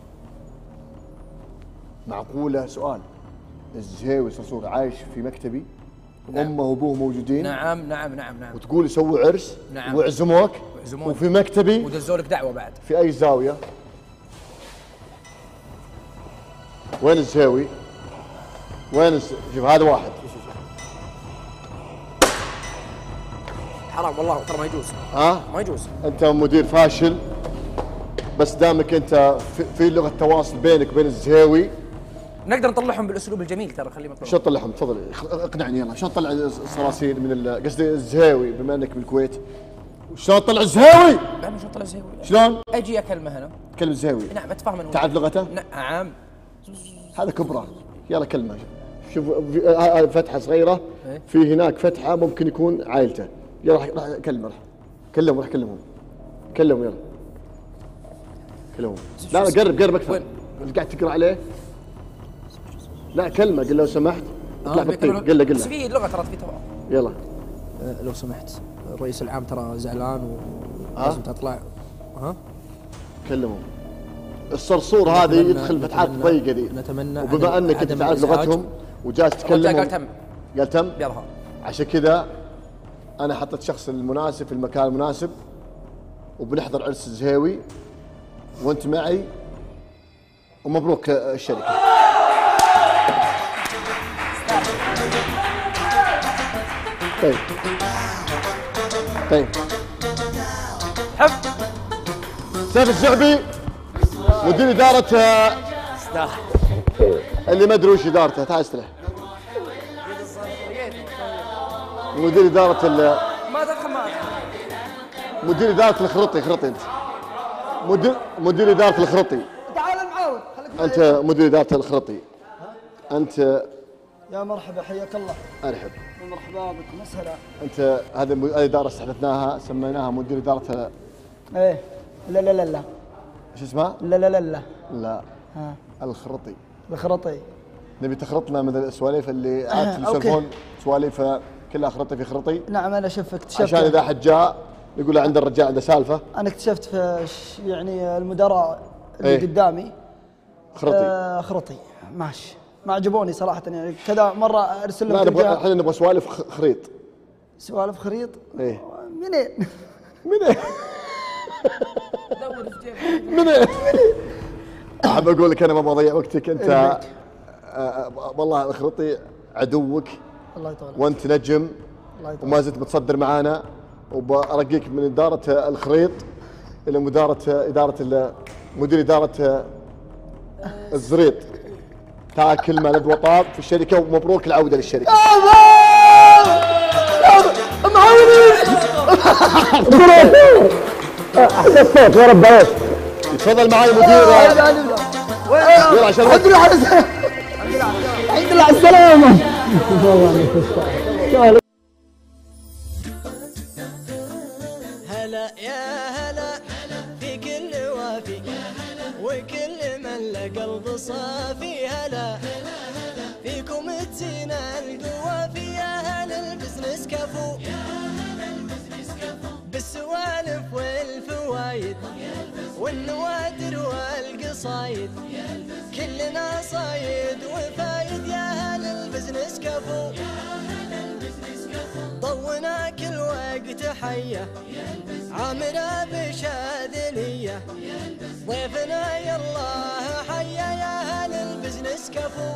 معقوله؟ سؤال، الزهاوي صرصور عايش في مكتبي، امه وابوه موجودين؟
نعم.
وتقول يسوي عرس؟
نعم.
وعزموك وفي مكتبي
ودزوا لك دعوه بعد.
في اي زاويه؟ وين الزهاوي؟ وين شوف هذا واحد.
حرام والله ترى ما يجوز. ما يجوز.
انت مدير فاشل، بس دامك انت في لغه تواصل بينك وبين الزهاوي
نقدر نطلعهم بالاسلوب الجميل ترى. خليه مطلوب.
شلون نطلعهم؟ تفضل اقنعني يلا. شلون نطلع الصراصير من قصدي الزهاوي بما انك بالكويت؟ شلون نطلع الزهاوي؟
لا شلون نطلع الزهاوي؟
شلون؟
اجي اكلمه هنا.
كلم الزهاوي.
نعم اتفاهم انا.
تعرف لغته؟
نعم.
هذا كبره. يلا كلمه. شوف فتحه صغيره، في هناك فتحه ممكن يكون عائلته. يلا راح كلمه. كلمهم يلا. كلمهم. لا قرب اكثر. اللي قاعد تقرا عليه. لا كلمه، قل لو سمحت اطلع بالطيب. قل
بس في لغه ترى في توافق.
يلا.
لو سمحت الرئيس العام ترى زعلان ولازم تطلع.
كلمهم. الصرصور هذه يدخل فتحات ضيقه دي.
نتمنى
وبما انك انت تعرف لغتهم وجالس تكلمهم. قال تم.
يلا.
عشان كذا انا حطيت الشخص المناسب في المكان المناسب، وبنحضر عرس الزهاوي وانت معي، ومبروك الشركه. طيب سيف الزعبي مدير اداره اللي ما ادري وش ادارته. تعال استلح. مدير اداره
ما تدخل معك.
مدير اداره الخرطي. انت مدير اداره الخرطي.
تعال المعاون.
انت مدير اداره الخرطي. انت
يا مرحبا حياك الله.
ارحب.
مرحبا بكم مسهلا.
انت هذه الاداره استحدثناها سميناها مدير اداره
ايه لا
شو اسمها؟ لا الخرطي. نبي تخرطنا من السواليف اللي عاد يسولفون سواليف كلها خرطي في خرطي.
نعم انا اكتشفت
عشان اذا حد جاء يقول عند الرجال عنده سالفه.
انا اكتشفت في يعني المدراء اللي قدامي خرطي ماشي. ما عجبوني صراحه يعني كذا مره ارسل لهم.
لا احنا نبغى سوالف خريط.
سوالف خريط؟
ايه.
منين؟
منين؟ احب اقول لك انا ما بضيع وقتك انت. والله الخرطي عدوك.
الله يطول.
وانت نجم. وما زلت متصدر معانا، وبرقيك من اداره الخريط الى مدير اداره الزريط. تاكل مع لذ وطاب في الشركه، ومبروك العوده للشركه. احسن صوت يا رب. تفضل معي مدير. يلا عشان الحمد لله على السلامه.
هلا يا هلا في كل وافي وكل من له قلب صافي. هلا فيكم تزين القوافي يا هلا البزنس كفو بالسوالف والفوايد والنوادر والقصايد. كلنا صايد وفايد يا هلا البزنس كفو. ضونا كل وقت حيه عامره بشاذليه. ضيفنا يالله حيا يا هلا البزنس كفو.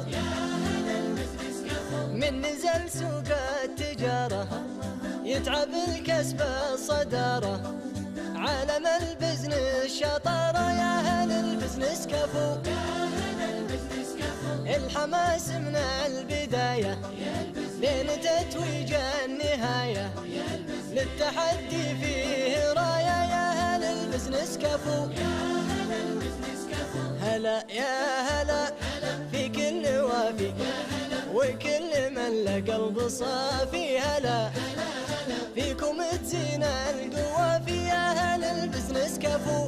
من نزل سوق التجاره يتعب الكسب الصداره. عالم البزنس شطاره يا هلا البزنس كفو. الحماس من البدايه لين تتويج النهايه. للتحدي فيه رايه يا هلا البزنس كفو. هلا يا هلا في كل وافي وكل من له قلب صافي. هلا فيكم تزين القوافي يا هلا البزنس كفو.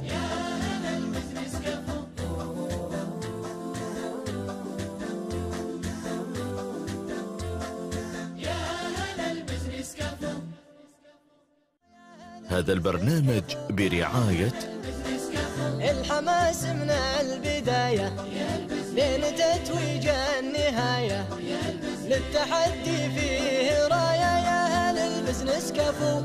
يا هلا البزنس
هذا البرنامج برعاية
الحماس من البداية لين تتويج النهاية، للتحدي فيه راية يا هل البزنس كفو.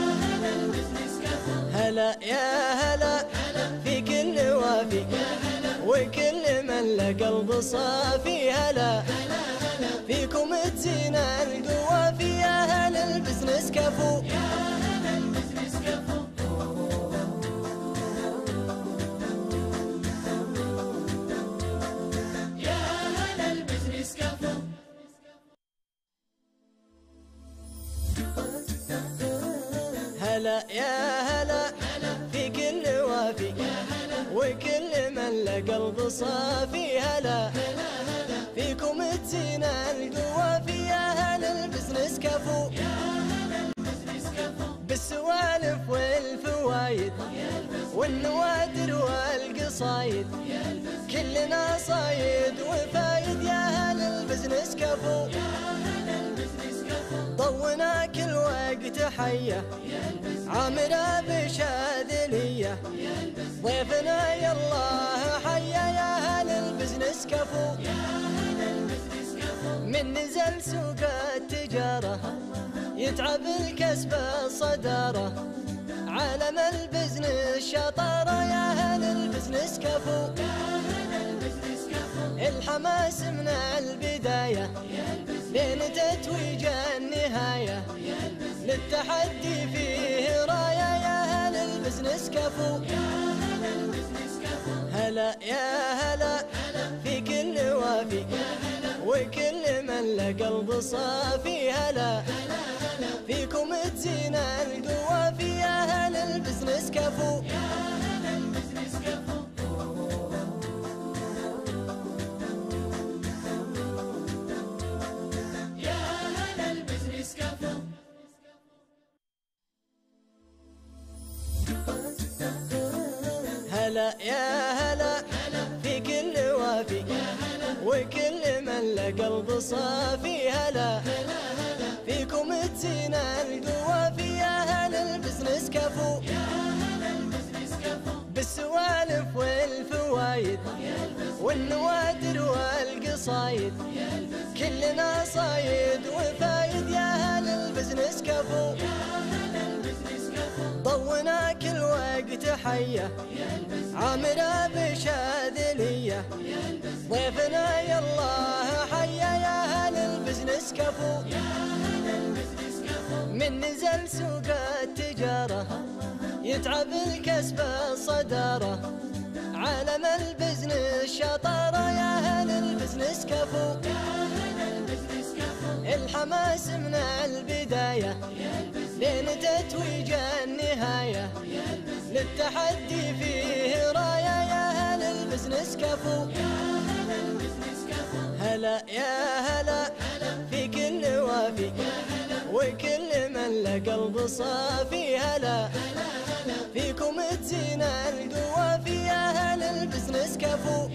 هلا يا هلا في كل وافي وكل من له قلب صافي. هلا فيكم تزين القوافي يا هل البزنس كفو. هلا يا هلا في كل وافي وكل من له قلب صافي. هلا فيكم تزين القوافي يا هل البزنس كفو. بالسوالف والفوايد والنوادر والقصايد كلنا صايد وفايد يا هل البزنس كفو. ضونا كل وقت حية عامرة بشاذلية، ضيفنا يالله حيا يا هل البزنس كفو. من نزل سوق التجارة يتعب الكسب الصدارة، عالم البزنس شطارة يا هل البزنس كفو. الحماس من البداية لين تتويج النهاية، للتحدي فيه راية يا هل البزنس كفو. هلا يا هلا في كل وافي وكل من له قلب صافي. هلا فيكم تزين القوافي يا هل البزنس كفو. هلا يا هلا في كل وافي وكل من له قلب صافي. هلا فيكم تزين القوافي يا هل البزنس كفو. بالسوالف والفوايد والنوادر والقصايد كلنا صايد وفايد يا هل البزنس كفو. ضونا كل وقت حية عامرة بشاذلية، ضيفنا يالله حيا يا هل البزنس كفو. من نزل سوق التجارة يتعب الكسب الصدارة، عالم البزنس شطارة يا هل البزنس كفو. الحماس من البداية لين تتويج النهاية، للتحدي فيه راية يا هل البزنس كفو. هلا يا هلا في كل وافي وكل من له قلب صافي. هلا فيكم تزين القوافي يا هل البزنس كفو.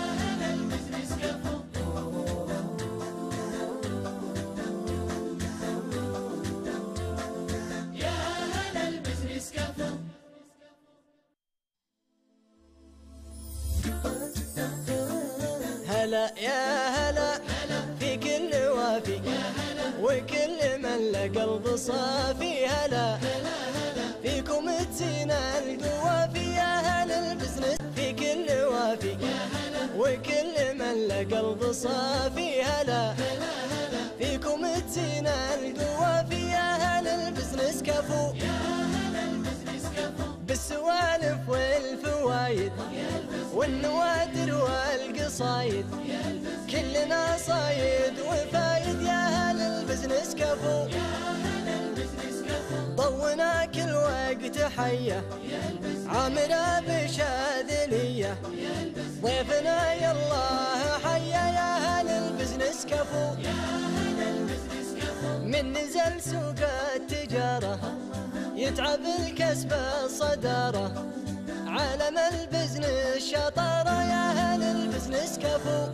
هلا يا هلا في كل وافي وكل من له قلب صافي. هلا فيكم تزين القوافي يا هل البزنس. في كل وافي وكل من له قلب صافي. هلا فيكم تزين القوافي يا هل البزنس كفو. بالسوالف والفوايد والنوادر والقصايد كلنا صايد وفايد يا هل البزنس كفو. ضونا كل وقت حية عامرة بشاذلية، ضيفنا يالله حيا يا هل البزنس كفو. من نزل سوق التجارة يتعب الكسب الصدارة، عالم البزنس شطارة يا هل البزنس كفو.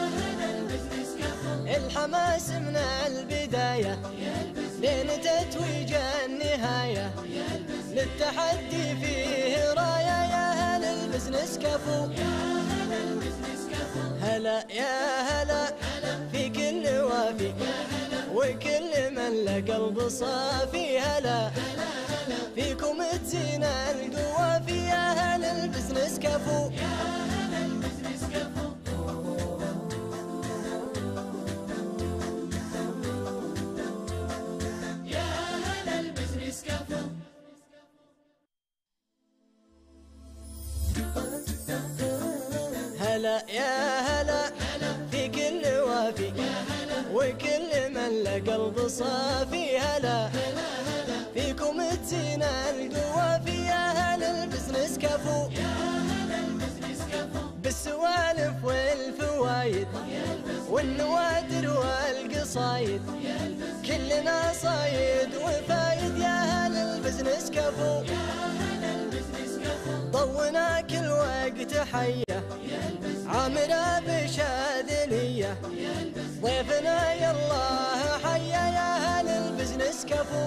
الحماس من البداية لين تتويج النهاية، للتحدي فيه راية يا هل البزنس كفو. هلا يا هلا في كل وافي وكل من له قلب صافي. هلا فيكم تزين القوافي يا هل البزنس كفو. هلا يا هلا في كل وافي وكل من له قلب صافي. هلا فيكم تزين القوافي يا هل البزنس كفو. بالسوالف والفوايد والنوادر والقصايد كلنا صايد وفايد يا هل البزنس كفو. ضونا كل وقت حيه عامرة بشاذلية ضيفنا يالله حيا يا هل البزنس كفو.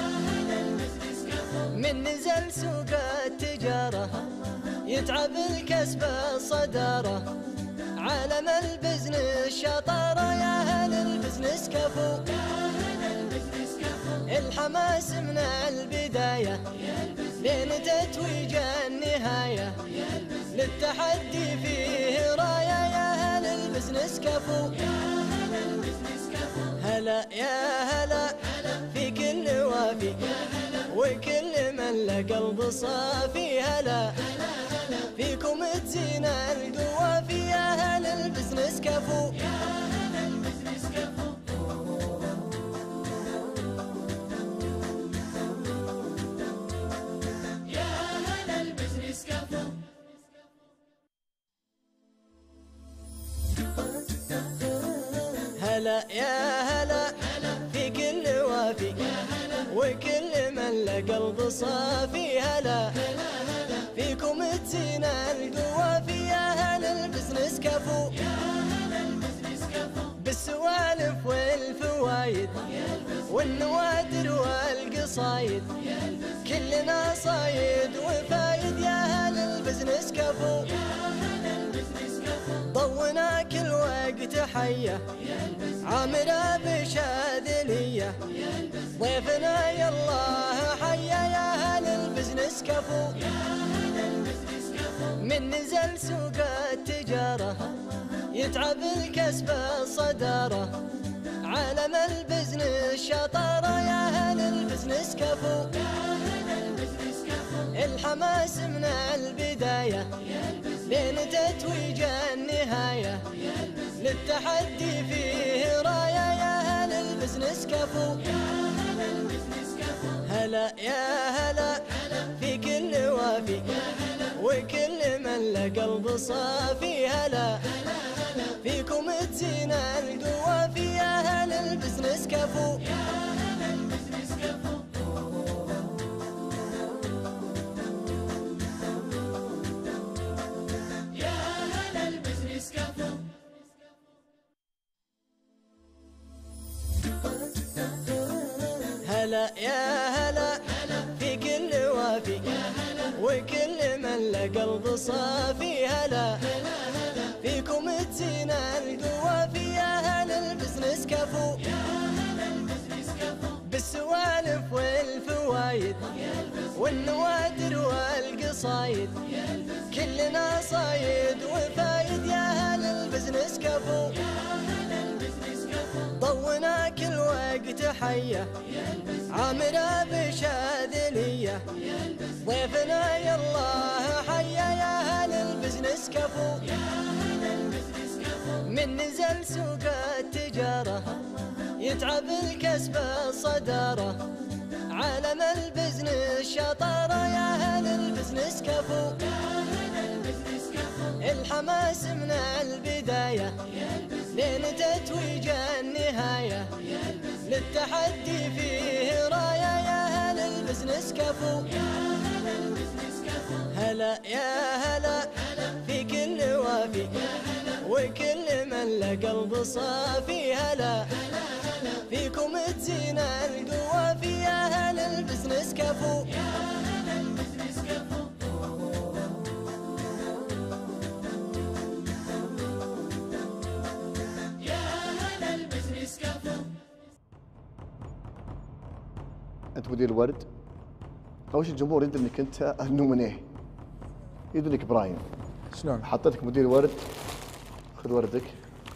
من نزل سوق التجارة يتعب الكسب الصدارة عالم البزنس شطارة يا هل البزنس كفو. الحماس من البداية لين تتويج النهاية للتحدي فيه راية يا هل البزنس كفو. هلا يا هلا في كل وافي وكل من له قلب صافي. هلا فيكم تزين القوافي يا هل البزنس كفو. هلا يا هلا في كل وافي وكل من له قلب صافي. هلا فيكم تزين القوافي يا هل البزنس كفو. بالسوالف والفوايد والنوادر والقصايد كلنا صايد وفايد يا هل البزنس كفو. ضونا كل وقت حيه عامرة بشاذلية ضيفنا يالله حيا يا هل البزنس كفو. من نزل سوق التجارة يتعب الكسب الصدارة عالم البزنس شطارة يا هل البزنس كفو. الحماس من البداية لين تتويج النهاية للتحدي فيه راية يا هل البزنس كفو. هلا يا هلا في كل وافي وكل من له قلب صافي. هلا فيكم تزين القوافي يا هل البزنس كفو. هلا يا هلا في كل وافي وكل من له قلب صافي. هلا فيكم تزين القوافي يا هل البزنس كفو. بالسوالف والفوايد والنوادر والقصايد كلنا صايد وفايد يا هل البزنس كفو. ضونا كل وقت حيه عامرة بشاذلية ضيفنا يالله حيا يا هل البزنس كفو. من نزل سوق التجارة يتعب الكسب الصدارة عالم البزنس شطارة يا هل البزنس كفو. الحماس من البداية لين تتويج النهاية للتحدي فيه راية يا هل البزنس كفو. هلا يا هلا في كل وافي وكل من له قلب صافي. هلا فيكم تزين القوافي يا هل البزنس كفو.
انت مدير الورد. اول شيء الجمهور يدري انك انت النومينيه، يدري انك ابراهيم.
شلون؟
حطيتك مدير ورد، خذ وردك.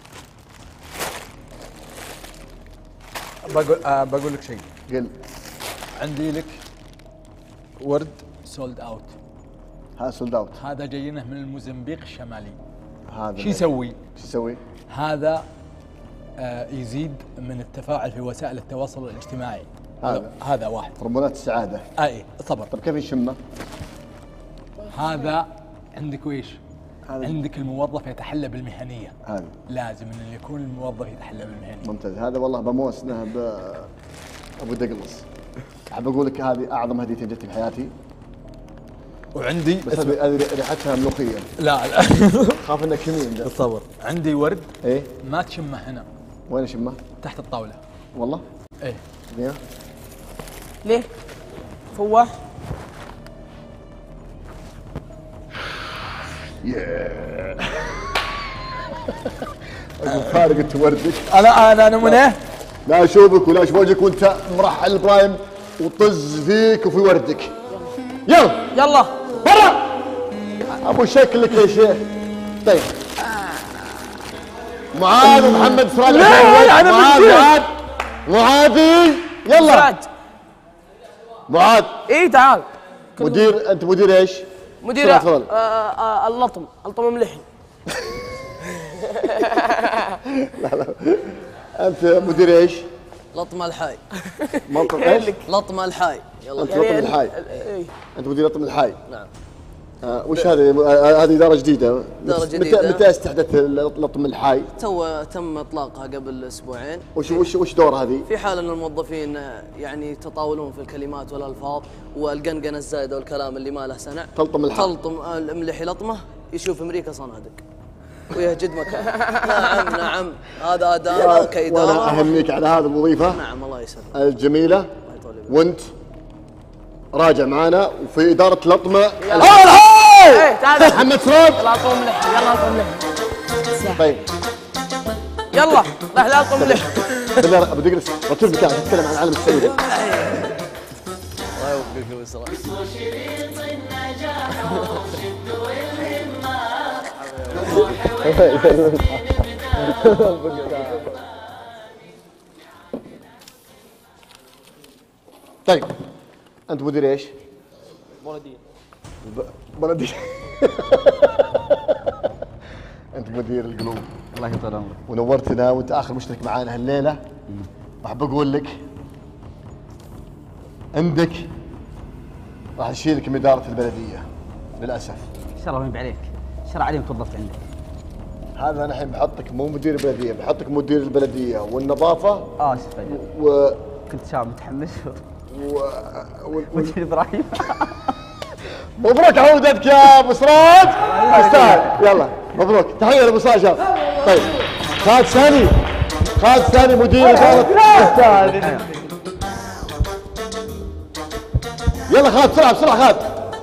بقول لك شيء.
قل.
عندي لك ورد سولد اوت.
هذا سولد اوت.
هذا جايينه من الموزمبيق الشمالي.
هذا
شو يسوي؟
شو يسوي؟
هذا يزيد من التفاعل في وسائل التواصل الاجتماعي. هذا واحد.
هرمونات السعاده.
اي صبر.
طيب كيف يشمه؟
هذا عندك ويش؟ عندك الموظف يتحلى بالمهنيه.
هذا
لازم ان يكون الموظف يتحلى بالمهنيه.
ممتاز. هذا والله بموسنه ابو دقلص. احب اقول لك هذه اعظم هديتين جتني بحياتي.
وعندي
بس هذه ريحتها ملوخيه.
لا
خاف انك كمين.
تصور عندي ورد
ايه
ما تشمه هنا.
وين اشمه؟
تحت الطاوله.
والله؟
ايه.
زين.
ليه؟ فواح.
فارق انت وردك.
انا نمونه.
لا اشوفك ولا اشوف وجهك وانت مرحل ابراهيم وطز فيك وفي وردك. يلا برا ابو شكلك يا شيخ. طيب معاذ ومحمد سراج. معاذ يلا
سراج.
معاذ.
اي تعال.
مدير انت مدير ايش؟
مدير اللطم ملحي.
لا انت مدير ايش؟
لطم الحاي.
لطم ايش؟
لطم الحاي.
يلا انت لطم الحاي. انت مدير لطم الحاي.
نعم.
وش هذه اداره جديده؟
اداره جديده.
متى استحدث لطم الحاي؟
تم اطلاقها قبل اسبوعين.
وش دور هذه؟
في حال ان الموظفين يعني يتطاولون في الكلمات والالفاظ والقنقنه الزايده والكلام اللي ما له سنع.
تلطم الحي.
تلطم الملحي لطمه يشوف امريكا صنادق ويهجد مكان. نعم هذا اداره كاداره.
وانا اهنيك على هذه الوظيفه.
نعم الله يسلمك.
الجميله. وانت راجع معانا وفي اداره لطمه.
تعال
محمد سراج.
يلا لطم ملحي. يلا لطم ملحي.
طيب
يلا راح لطم ملحي.
بالله ابو دقلس رتب مكانك تتكلم عن العالم السعودي.
الله يوفقك ابو سراج.
طيب انت مدير ايش؟ بلديه. انت مدير القلوب.
الله يطول عمرك.
ونورتنا وانت اخر مشترك معانا هالليله. احب اقول لك عندك راح نشيلك من اداره البلديه للاسف.
شرف عليك. شرع علي توظفت عندك.
هذا انا الحين بحطك مو مدير البلديه، بحطك مدير البلديه والنظافه.
اسف كنت شاب متحمس. مدير ابراهيم.
مبروك عودتك يا ابو سراج. تستاهل. يلا مبروك. تحيه لابو سراج. طيب خالد ثاني مدير اداره. تستاهل. يلا خالد بسرعه خالد.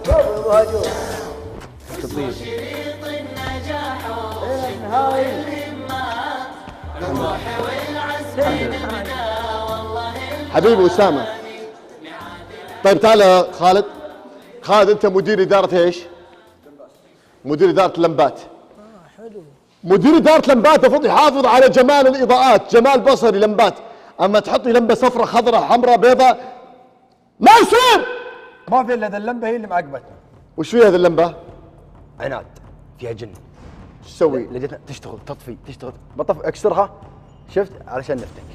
حبيبي اسامه. طيب تعال خالد انت مدير اداره ايش؟ مدير اداره اللمبات.
حلو.
مدير اداره لمبات المفروض يحافظ على جمال الاضاءات، جمال بصري لمبات، اما تحطي لمبه صفراء خضراء حمراء بيضاء ما يصير.
ما في الا هذه اللمبه هي اللي معقبتنا.
وش فيها هذه اللمبه؟
عناد فيها جن.
ايش تسوي؟
لقيتها تشتغل تشتغل اكسرها شفت علشان نفتك.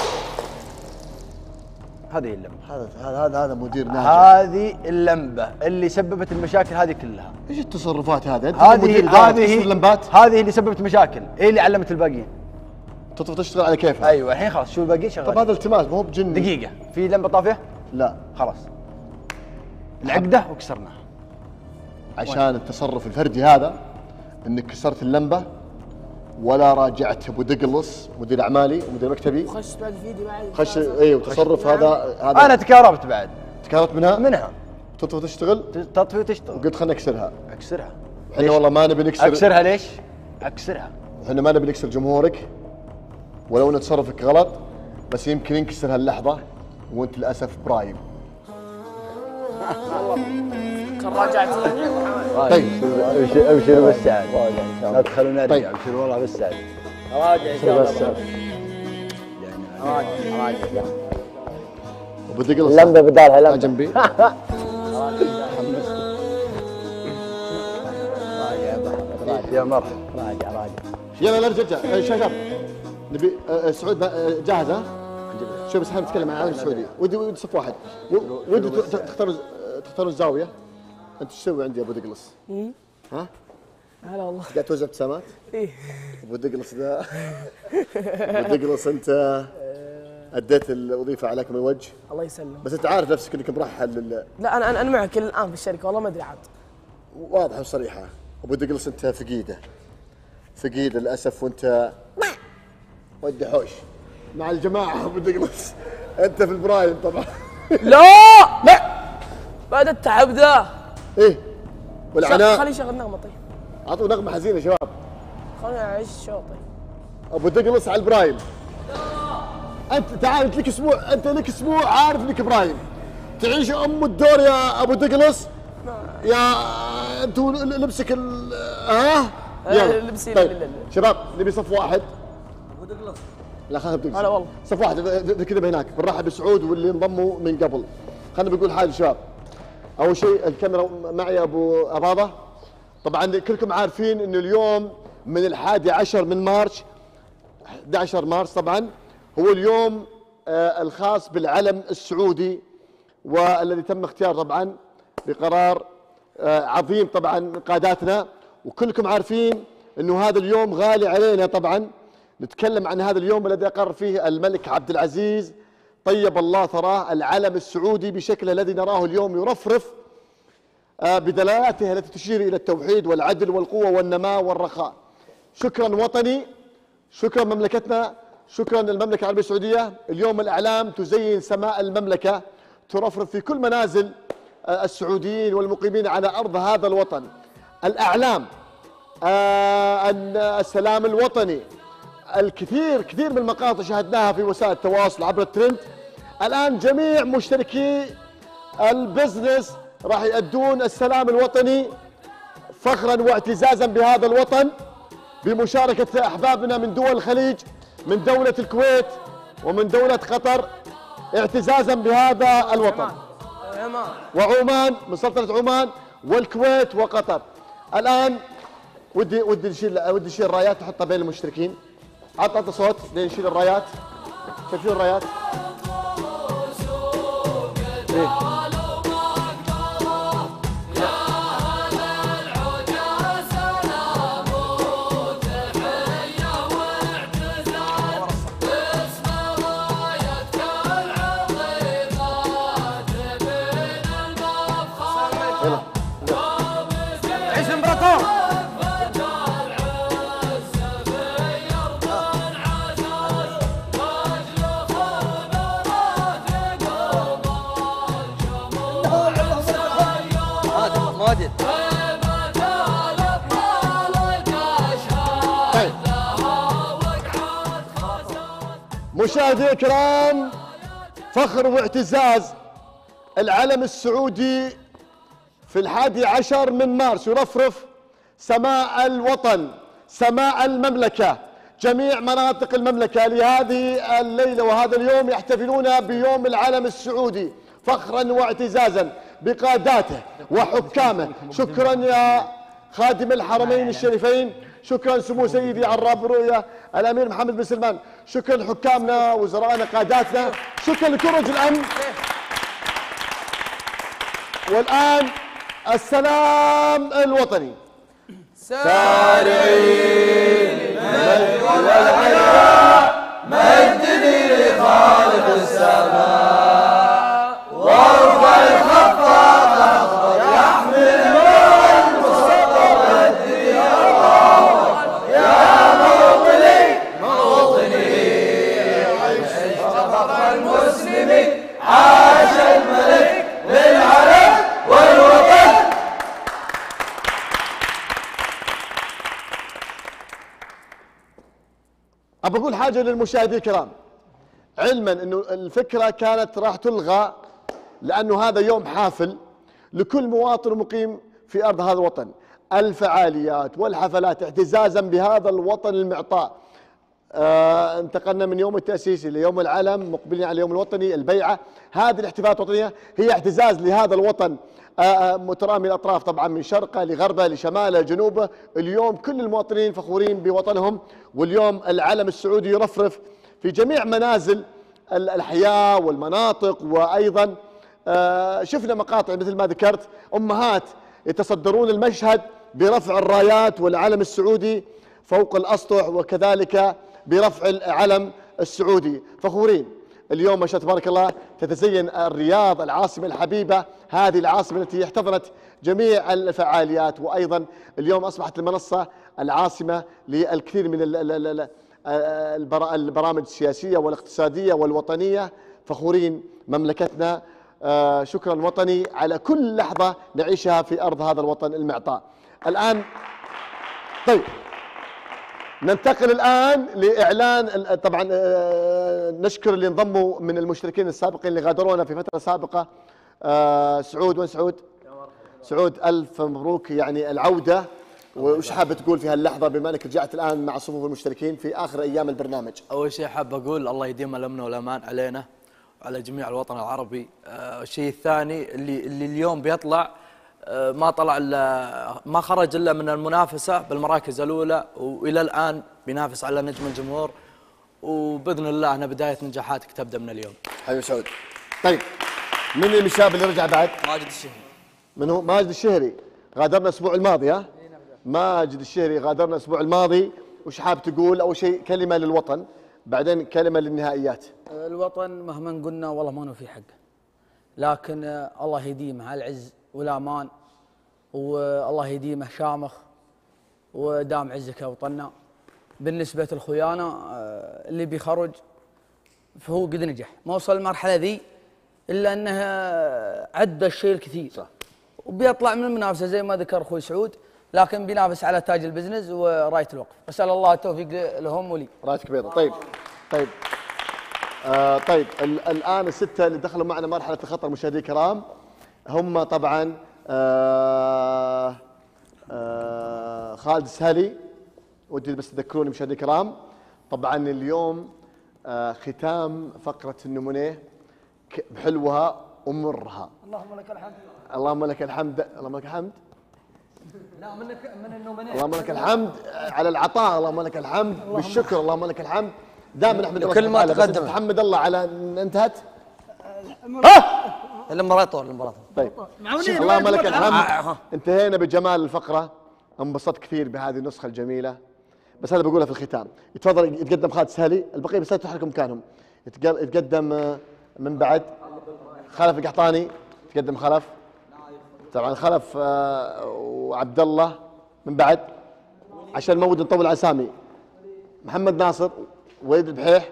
هذه اللمبه.
هذا مدير ناجح.
هذه اللمبه اللي سببت المشاكل هذه كلها.
ايش التصرفات هذه؟ انت
هذه اللي سببت مشاكل، هي اللي علمت الباقيين.
تطفى تشتغل على كيفها.
ايوه الحين خلاص شو الباقيين شغال.
طب هذا التماس مو بجن.
دقيقه في لمبه طافيه؟
لا
خلاص العقده وكسرناها.
عشان التصرف الفردي هذا انك كسرت اللمبه ولا راجعت ابو دقلص مدير اعمالي ومدير مكتبي.
وخشت بعد فيديو بعد.
ايوه تصرف هذا
انا تكهربت بعد.
تكهربت منها؟ تطفي وتشتغل؟
تطفي وتشتغل.
قلت خلنا نكسرها.
اكسرها.
احنا والله ما نبي نكسر.
اكسرها ليش؟ اكسرها.
احنا ما نبي نكسر جمهورك ولو ان تصرفك غلط، بس يمكن ينكسر هاللحظه وانت للاسف برايم.
كان راجعت.
طيب
ابشروا بالسعد. لا تخلونا نرجع. ابشروا والله بالسعد.
راجع ان شاء الله.
راجع.
ابو دقلص
اللمبه بدالها لمبه
جنبي.
يا مرحبا. راجع.
يلا نرجع شباب. نبي سعود جاهز ها؟ شوف بس احنا نتكلم عن العالم السعودي. ودي صف واحد. ودي تختاروا الزاويه. انت ايش تسوي عندي يا ابو دقلص؟ ها؟
هلا والله.
قاعد توزع ابتسامات؟
ايه.
ابو دقلص ذا. ابو دقلص انت اديت الوظيفه عليك من وجه.
الله يسلمك.
بس انت عارف نفسك انك مرحل.
لا انا معك الان في الشركه والله ما ادري عاد.
واضحه وصريحه. ابو دقلص انت فقيده للاسف وانت ودي حوش مع الجماعه. ابو دقلص انت في البرايم طبعا.
لا بعد التعب ذا.
ايه والعناء.
خليه يشغل نغمه طيب.
اعطوا نغمه حزينه يا شباب.
خليني اعيش شو طيب.
ابو دقلص على البرايم. انت تعال انت لك اسبوع عارف انك برايم. تعيش ام الدور يا ابو دقلص. يا انتوا لبسك ها؟ يلا
لبسي.
طيب شباب نبي صف واحد.
ابو دقلص.
لا خلينا نبدا.
هلا والله.
صف واحد كذا هناك بنرحب بسعود واللي انضموا من قبل. خلينا بنقول حاجه شباب. اول شيء الكاميرا معي ابو اباضه. طبعا كلكم عارفين انه اليوم من 11 من مارس 11 مارس طبعا هو اليوم الخاص بالعلم السعودي والذي تم اختياره طبعا بقرار عظيم طبعا من قاداتنا. وكلكم عارفين انه هذا اليوم غالي علينا طبعا. نتكلم عن هذا اليوم الذي اقر فيه الملك عبد العزيز طيب الله ثراه العلم السعودي بشكله الذي نراه اليوم يرفرف بدلالاته التي تشير الى التوحيد والعدل والقوه والنماء والرخاء. شكرا وطني، شكرا مملكتنا، شكرا المملكه العربيه السعوديه. اليوم الاعلام تزين سماء المملكه، ترفرف في كل منازل السعوديين والمقيمين على ارض هذا الوطن. الاعلام، السلام الوطني، كثير من المقاطع شاهدناها في وسائل التواصل عبر الترند. الان جميع مشتركي البزنس راح يؤدون السلام الوطني فخرا واعتزازا بهذا الوطن بمشاركه احبابنا من دول الخليج، من دوله الكويت ومن دوله قطر، اعتزازا بهذا الوطن. وعمان، من سلطنه عمان والكويت وقطر. الان ودي نشيل الرايات نحطها بين المشتركين. عطى صوت لين نشيل الرايات. شايفين الرايات؟ إيه؟
عيش الامبراطور.
ماجد.
مشاهدينا الكرام، فخر واعتزاز العلم السعودي في 11 من مارس يرفرف سماء الوطن، سماء المملكة. جميع مناطق المملكة لهذه الليلة وهذا اليوم يحتفلون بيوم العلم السعودي فخرا واعتزازا بقاداته وحكامه. شكرا يا خادم الحرمين الشريفين، شكرا سمو سيدي عراب الرؤية الأمير محمد بن سلمان، شكرا لحكامنا وزرائنا قاداتنا، شكرا لكل رجل أمن. والآن السلام الوطني.
سارعين للمجد والعلا، مجدني لخالق السماء، وارفع الخفاق اخضر يحمل مع المصطفى، مجدني يا الله يا موطني موطني، عيش شرف المسلمين، عاش الملك للعلم والوطن.
أبى أقول حاجة للمشاهدين الكرام، علما أنه الفكرة كانت راح تلغى لأنه هذا يوم حافل لكل مواطن مقيم في أرض هذا الوطن. الفعاليات والحفلات اعتزازا بهذا الوطن المعطاء. انتقلنا من يوم التأسيس إلى يوم العلم، مقبلين على اليوم الوطني، البيعة. هذه الاحتفالات الوطنية هي اعتزاز لهذا الوطن مترامي الأطراف طبعا، من شرقه لغربه لشماله لجنوبه. اليوم كل المواطنين فخورين بوطنهم، واليوم العلم السعودي يرفرف في جميع منازل الأحياء والمناطق. وأيضا شفنا مقاطع مثل ما ذكرت، أمهات يتصدرون المشهد برفع الرايات والعلم السعودي فوق الأسطح، وكذلك برفع العلم السعودي. فخورين. اليوم ما شاء تبارك الله تتزين الرياض العاصمة الحبيبة، هذه العاصمة التي احتضنت جميع الفعاليات، وأيضا اليوم أصبحت المنصة العاصمة للكثير من البرامج السياسية والاقتصادية والوطنية. فخورين مملكتنا. شكرا وطني على كل لحظة نعيشها في أرض هذا الوطن المعطاء. الآن طيب ننتقل الآن لإعلان. طبعا نشكر اللي انضموا من المشتركين السابقين اللي غادرونا في فترة سابقة. سعود، وين سعود؟ سعود ألف مبروك يعني العودة. وش حاب تقول في هاللحظة بما أنك رجعت الآن مع صفوف المشتركين في آخر أيام البرنامج؟
أول شيء حاب أقول الله يديم الأمن والأمان علينا وعلى جميع الوطن العربي. الشيء الثاني اللي اليوم بيطلع ما طلع ما خرج إلا من المنافسة بالمراكز الأولى، وإلى الآن بينافس على نجم الجمهور، وبإذن الله أنها بداية نجاحاتك تبدأ من اليوم.
حلو سعود. طيب من الشاب اللي رجع بعد؟
ماجد الشهري.
من هو؟ ماجد الشهري. غادرنا الأسبوع الماضي. ها؟ ماجد الشهري غادرنا الأسبوع الماضي. وش حاب تقول؟ أول شيء كلمة للوطن، بعدين كلمة للنهائيات.
الوطن مهما قلنا والله ما نوفي حقه، لكن الله يديمه على العز والأمان، والله يديمه شامخ ودام عزك يا وطننا. بالنسبة للخيانة اللي بيخرج فهو قد نجح، ما وصل المرحلة ذي إلا أنه عدى الشيء الكثير صح. وبيطلع من المنافسة زي ما ذكر أخوي سعود، لكن بينافس على تاج البزنس وراية الوقف. أسأل الله التوفيق لهم ولي.
رايتك بيضة. طيب طيب الآن الستة اللي دخلوا معنا مرحلة الخطر مشاهدي الكرام هم طبعا خالد السهلي. ودي بس تذكروني مشاهدي الكرام، طبعا اليوم ختام فقرة النمونيه بحلوها ومرها.
اللهم لك الحمد.
اللهم لك الحمد. اللهم لك الحمد.
لا من النمونيه.
اللهم لك الحمد على العطاء، اللهم لك الحمد بالشكر، اللهم لك الحمد. دائما نحمد الله
كل ما تقدم.
تحمد الله على ان انتهت.
الامبراطور.
طيب اللهم لك الحمد. انتهينا بجمال الفقرة. انبسطت كثير بهذه النسخة الجميلة، بس هذا بقولها في الختام. يتفضل يتقدم خالد السهلي، البقية بس تحركوا مكانهم. يتقدم من بعد خلف القحطاني. يتقدم خلف طبعا خلف وعبد الله من بعد عشان ما ودي نطول على اسامي. محمد ناصر، وليد البحيح،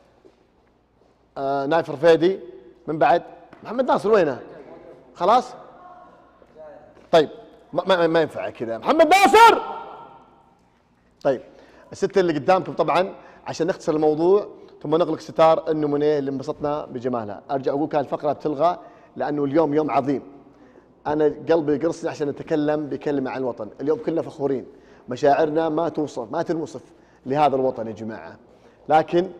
نايف رفيدي من بعد. محمد ناصر وينه؟ خلاص؟ طيب ما ينفع كذا. محمد ناصر. طيب الستة اللي قدامكم طبعا عشان نختصر الموضوع ثم نغلق ستار النمونيه اللي انبسطنا بجمالها. ارجع اقول كان الفقرة بتلغى لانه اليوم يوم عظيم. انا قلبي يقرصني عشان نتكلم بكلمة عن الوطن. اليوم كلنا فخورين، مشاعرنا ما توصف ما تنوصف لهذا الوطن يا جماعة. لكن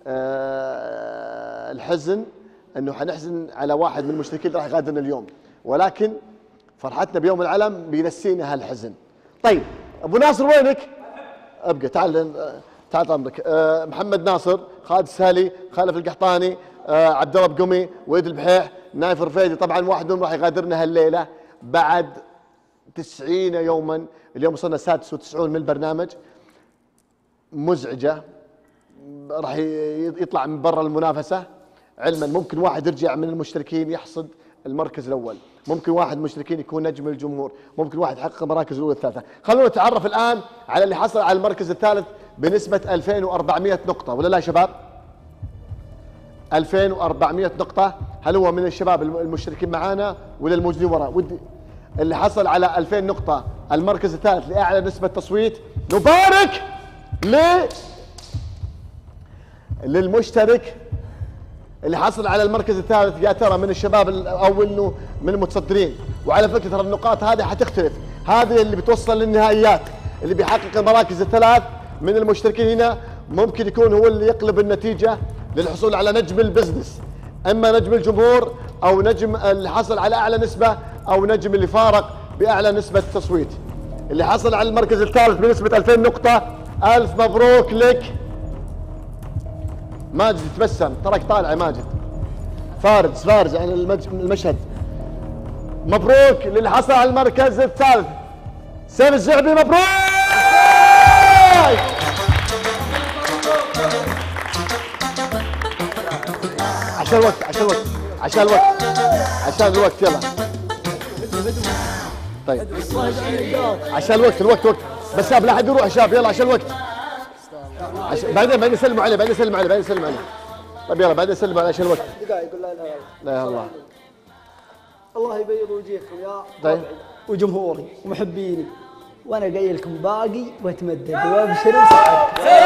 الحزن انه حنحزن على واحد من المشتركين اللي راح يغادرنا اليوم، ولكن فرحتنا بيوم العلم بينسينا هالحزن. طيب ابو ناصر وينك؟ ابقى تعال عمرك. محمد ناصر، خالد السهلي، خالف القحطاني، عبد الله بقمي، وليد البحيح، نايف الرفيدي. طبعا واحد منهم راح يغادرنا هالليله بعد 90 يوما. اليوم وصلنا 96 من البرنامج. مزعجه، راح يطلع من برا المنافسه. علما ممكن واحد يرجع من المشتركين يحصد المركز الاول، ممكن واحد من المشتركين يكون نجم الجمهور، ممكن واحد يحقق المراكز الاولى والثالثه. خلونا نتعرف الان على اللي حصل على المركز الثالث بنسبه 2400 نقطه، ولا لا يا شباب؟ 2400 نقطه. هل هو من الشباب المشتركين معانا ولا الموجودين وراء؟ ودي اللي حصل على 2000 نقطه المركز الثالث لاعلى نسبه تصويت. نبارك للمشترك اللي حصل على المركز الثالث يا ترى من الشباب او انه من المتصدرين. وعلى فكره ترى النقاط هذه حتختلف، هذه اللي بتوصل للنهائيات، اللي بيحقق المراكز الثلاث من المشتركين هنا ممكن يكون هو اللي يقلب النتيجه للحصول على نجم البزنس، اما نجم الجمهور او نجم اللي حصل على اعلى نسبه او نجم اللي فارق باعلى نسبه تصويت. اللي حصل على المركز الثالث بنسبه 2000 نقطه، الف مبروك لك ماجد. تبسم تراك طالع يا ماجد، فارز عن المشهد. مبروك للي حصل على المركز الثالث سيف الزعبي، مبروك. عشان الوقت يلا. طيب عشان الوقت وقت بس لا حد يروح شاب، يلا عشان الوقت. بعدين يسلموا عليه، طيب يلا بعدين يسلموا عليه عشان الوقت.
دقائق يقول لا اله الا
لا يا الله.
الله يبيض وجهكم يا
طيب
وجمهوري ومحبيني، وانا جاي لكم باقي واتمدد وابشر وسعد.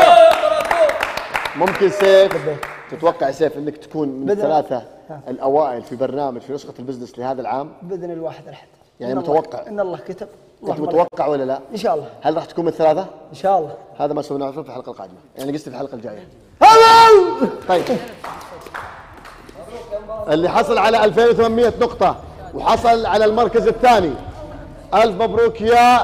ممكن سيف تتوقع سيف انك تكون من الثلاثه الاوائل في برنامج في نسخه البزنس لهذا العام؟
باذن الواحد الاحد.
يعني متوقع
ان الله كتب.
انت متوقع ولا لا؟
ان شاء الله.
هل راح تكون من الثلاثه؟
ان شاء الله.
هذا ما سويناه في الحلقه القادمه، يعني قصدي في الحلقه الجايه. طيب اللي حصل على 2800 نقطه وحصل على المركز الثاني، الف مبروك يا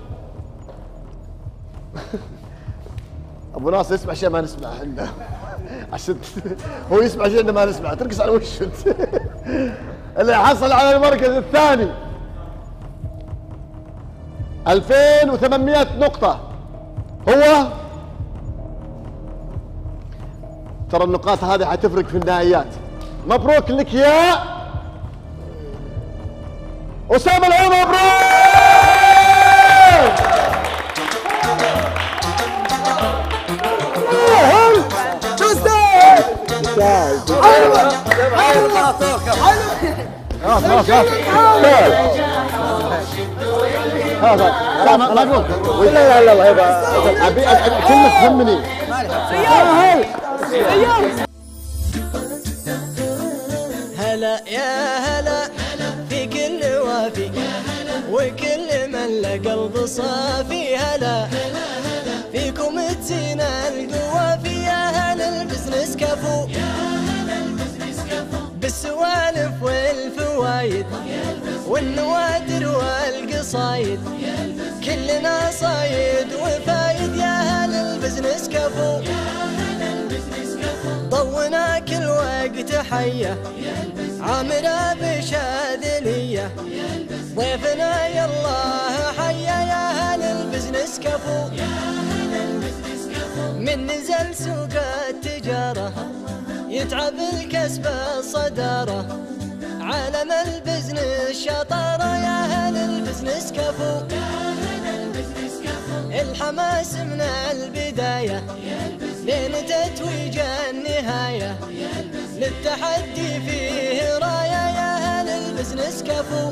ابو ناصر. يسمع شيء ما نسمع احنا عشان هو يسمع شيء ما نسمع، ترقص على وشه انت. اللي حصل على المركز الثاني 2800 نقطة هو، ترى النقاط هذه حتفرق في النهائيات. مبروك لك يا أسامة العوضي، مبروك. لا ما اقول لا ابي كلمه تهمني.
هلا يا هلا في كل وافي وكل من له قلب صافي. هلا فيكم تزين القوافي، يا هلا البزنس كفو بالسوالف والفوايد والنوادر والقصايد، كلنا صايد وفايد، يا هلا البزنس كفو. ضونا كل وقت حيه عامره بشاذليه، ضيفنا يالله حيه، يا هلا البزنس كفو. من نزل سوق التجاره يتعب الكسب الصداره، عالم البزنس شطاره، يا هلا البزنس كفو. الحماس من البدايه لين تتويج النهايه، للتحدي فيه رايه، يا هلا البزنس كفو.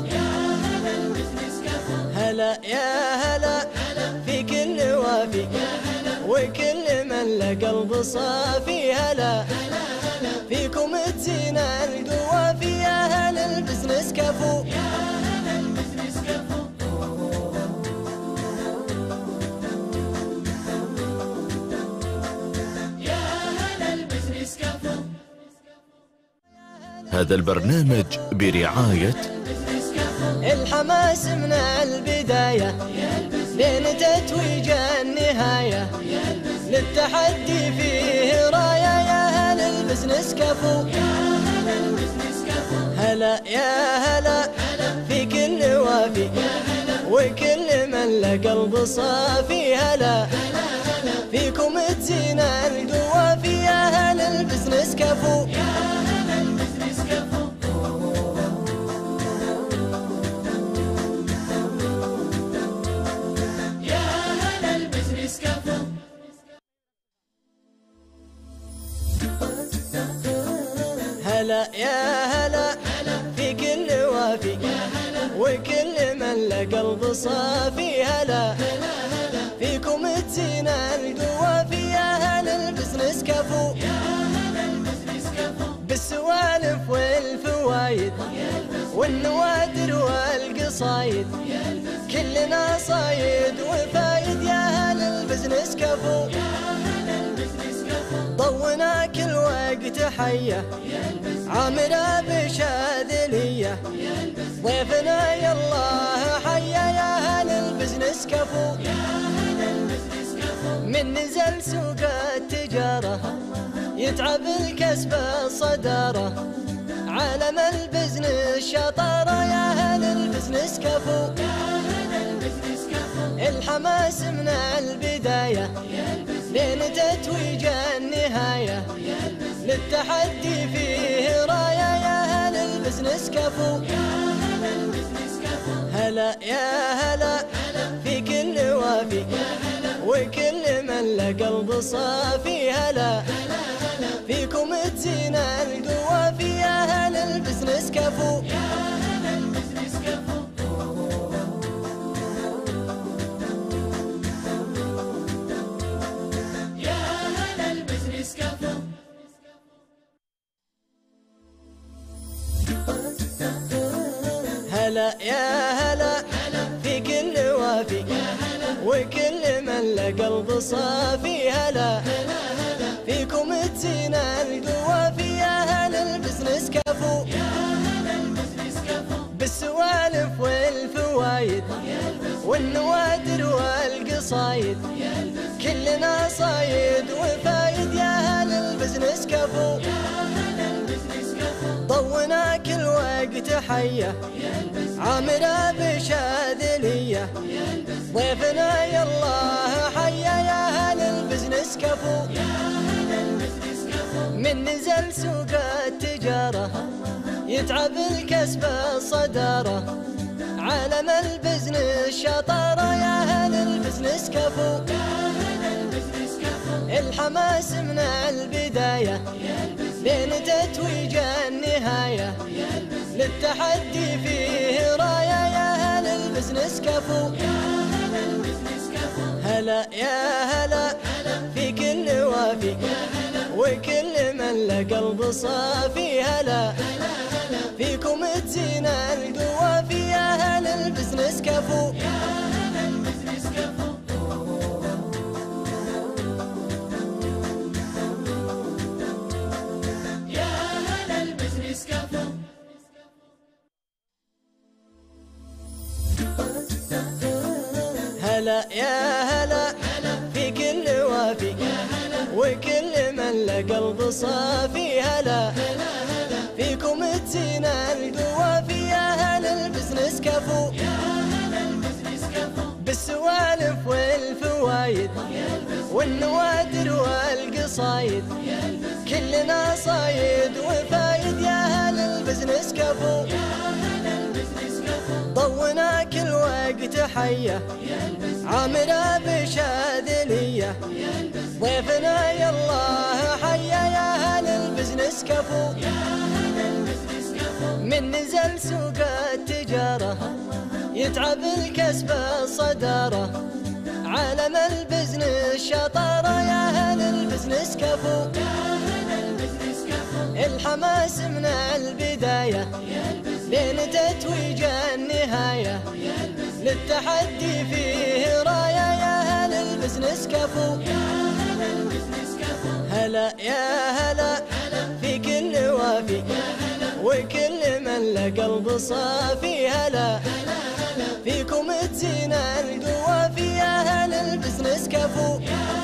هلا يا هلا في كل وافي وكل من له قلب صافي. هلا فيكم تزين القوافي، يا هلا البزنس كفو.
هذا البرنامج برعاية
الحماس من البداية لين تتويج النهاية، للتحدي فيه راية، يا هلا البزنس كفو. هلا يا هلا في كل وافي وكل من له قلب صافي. هلا فيكم تزين القوافي، يا هلا البزنس كفو. هلا يا هلا في كل وافي وكل من له قلب صافي. هلا فيكم تزين القوافي، يا هلا البزنس كفو بالسوالف والفوايد والنوادر والقصايد، كلنا صايد وفايد يا هل البزنس كفو. ضونا كل وقت حية عامرة بشاذلية، ضيفنا يالله حيا يا هل البزنس كفو. من نزل سوق التجارة يتعب الكسب الصدارة، عالم البزنس شطارة يا هل البزنس كفو. الحماس من البداية لين تتويج النهاية، للتحدي فيه راية يا هل البزنس كفو. هلا يا هلا في كل وافي وكل من له قلب صافي، هلا فيكم تزين القوافي يا هل البزنس كفو. هلا يا هلا في كل وافي وكل من له قلب صافي، هلا فيكم تزين القوافي يا هل البزنس كفو. بالسوالف والفوايد والنوادر والقصايد، كلنا صايد وفايد يا هل البزنس كفو. ضونا كل وقت حية عامرة بشاذلية، ضيفنا يالله حيا يا هل البزنس كفو. من نزل سوق التجارة يتعب الكسب الصدارة، عالم البزنس شطارة يا هل البزنس كفو. الحماس من البداية لين تتويج النهاية، للتحدي فيه راية يا هل البزنس كفو. هلا يا هلا في كل وافي وكل من له قلب صافي، هلا فيكم تزين القوافي يا هل البزنس كفو. هلا يا هلا في كل وافي وكل من له قلب صافي، هلا فيكم تزين القوافي يا هل البزنس كفو. بالسوالف والفوايد والنوادر والقصايد، كلنا صايد وفايد يا هل البزنس كفو. ضونا كل وقت حية عامرة بشاذلية، ضيفنا يالله حيا يا هل البزنس كفو. من نزل سوق التجارة يتعب الكسب الصدارة، عالم البزنس شطارة يا هل البزنس كفو. الحماس من البداية لين تتويج النهاية، للتحدي فيه راية يا هل البزنس كفو. هلا يا هلا في كل وافي وكل من له قلب صافي، هلا فيكم تزين القوافي يا هل البزنس كفو.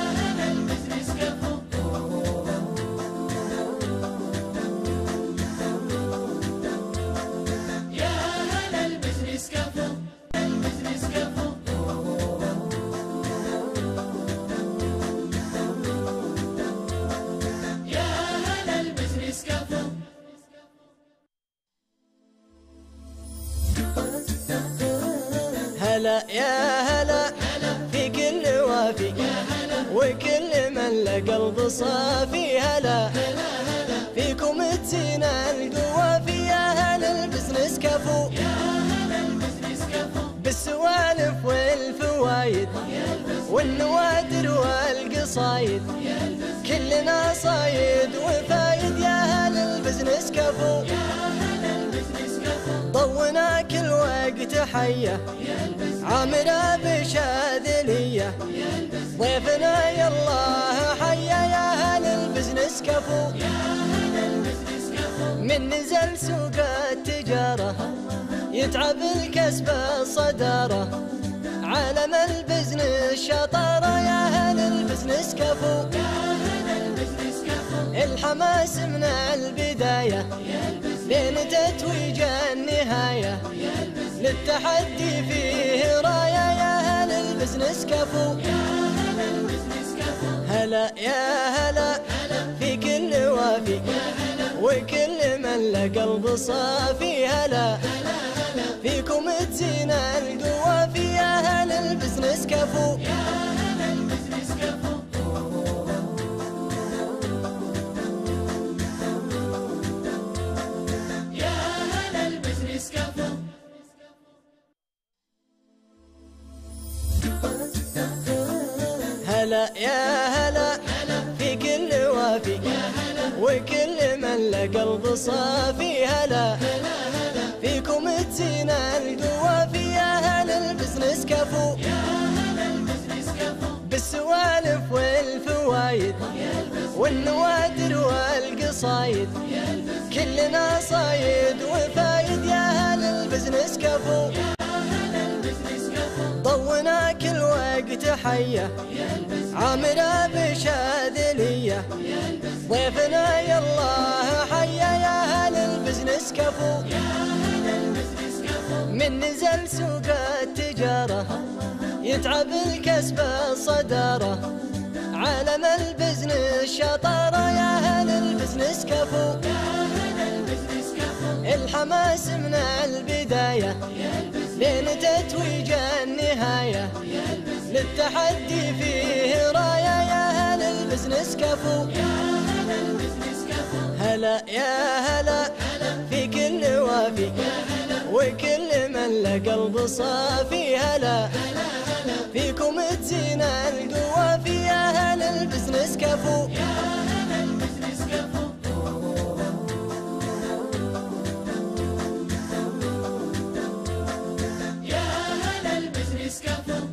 هلا يا هلا في كل وافي وكل من له قلب صافي، هلا فيكم تزين القوافي يا هل البزنس كفو. بالسوالف والفوايد والنوادر والقصايد، كلنا صايد وفايد يا هل البزنس البزنس كفو ضونا كل وقت حيه عامرة بشاذليه ضيفنا يالله حيا يا اهل البزنس كفو من نزل سوق التجاره يتعب الكسب الصداره عالم البزنس شطاره يا اهل البزنس كفو الحماس من البدايه لين تتويج النهايه للتحدي فيه رايه يا اهل البزنس كفو هلا يا هلا في كل وافي وكل من له قلب صافي هلا فيكم تزين القوافي يا اهل البزنس كفو يا اهل البزنس كفو هلا يا هلا في كل وافي وكل من له قلب صافي هلا فيكم تزين القوافي يا اهل البزنس كفو بالسوالف والفوايد والنوادر والقصايد كلنا صايد وفايد يا اهل البزنس كفو ضونا كل وقت حيه عامرة بشاذليه ضيفنا يالله حيا يا اهل البزنس كفو من نزل سوق التجاره يتعب الكسب الصداره عالم البزنس شطاره يا اهل البزنس كفو الحماس من البدايه لين تتويج النهايه للتحدي فيه رايه يا اهل البزنس كفو هلا يا هلا في كل وافي وكل من له قلب صافي هلا فيكم تزين القوافي يا اهل البزنس كفو يا اهل البزنس كفو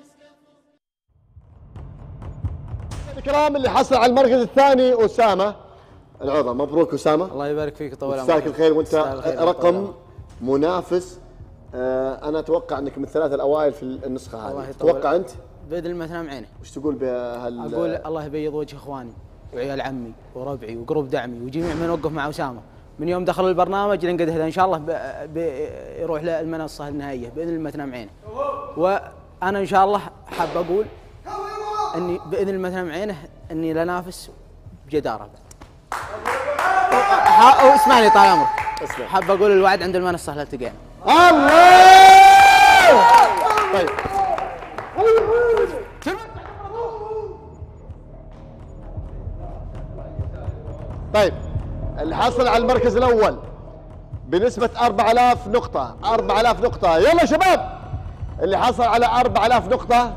الكرام اللي حصل على المركز الثاني أسامة العوضة. مبروك أسامة،
الله يبارك فيك طول عمرك.
تستاهل الخير وأنت رقم منافس. أنا أتوقع أنك من الثلاثة الأوائل في النسخة هذه. تتوقع أنت؟
بإذن الله تنام عينه.
وش تقول
أقول الله يبيض وجه إخواني وعيال عمي وربعي وقروب دعمي وجميع من وقف مع أسامة من يوم دخل البرنامج لين قد هذا إن شاء الله يروح للمنصة النهائية بإذن الله تنام عينه. وأنا إن شاء الله حاب أقول اني باذن الله تنام عينه اني لنافس بجداره. اسمعني طال عمرك، حاب اقول الوعد عند المنصه لا تلقانا.
الله. طيب طيب اللي حصل على المركز الاول بنسبه 4000 نقطه. 4000 نقطه، يلا شباب اللي حصل على 4000 نقطه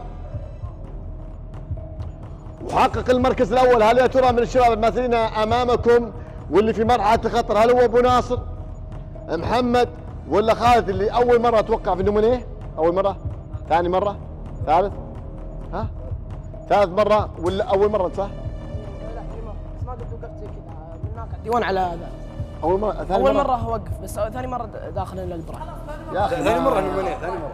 وحقق المركز الاول. هل يا ترى من الشباب المماثلين امامكم واللي في مرحله الخطر هل هو ابو ناصر، محمد، ولا خالد اللي اول مره اتوقع في النمونيه؟ اول مره؟ ثاني مره؟ ثالث؟ ها؟ ثالث مره ولا اول مره انت صح؟
لا بس ما قد وقفت زي كذا من هناك الديوان على هذا.
اول مره؟ ثاني
اول مره اوقف بس ثاني مره داخل القبره.
يا اخي
ثاني مره نمونيه، ثاني مره.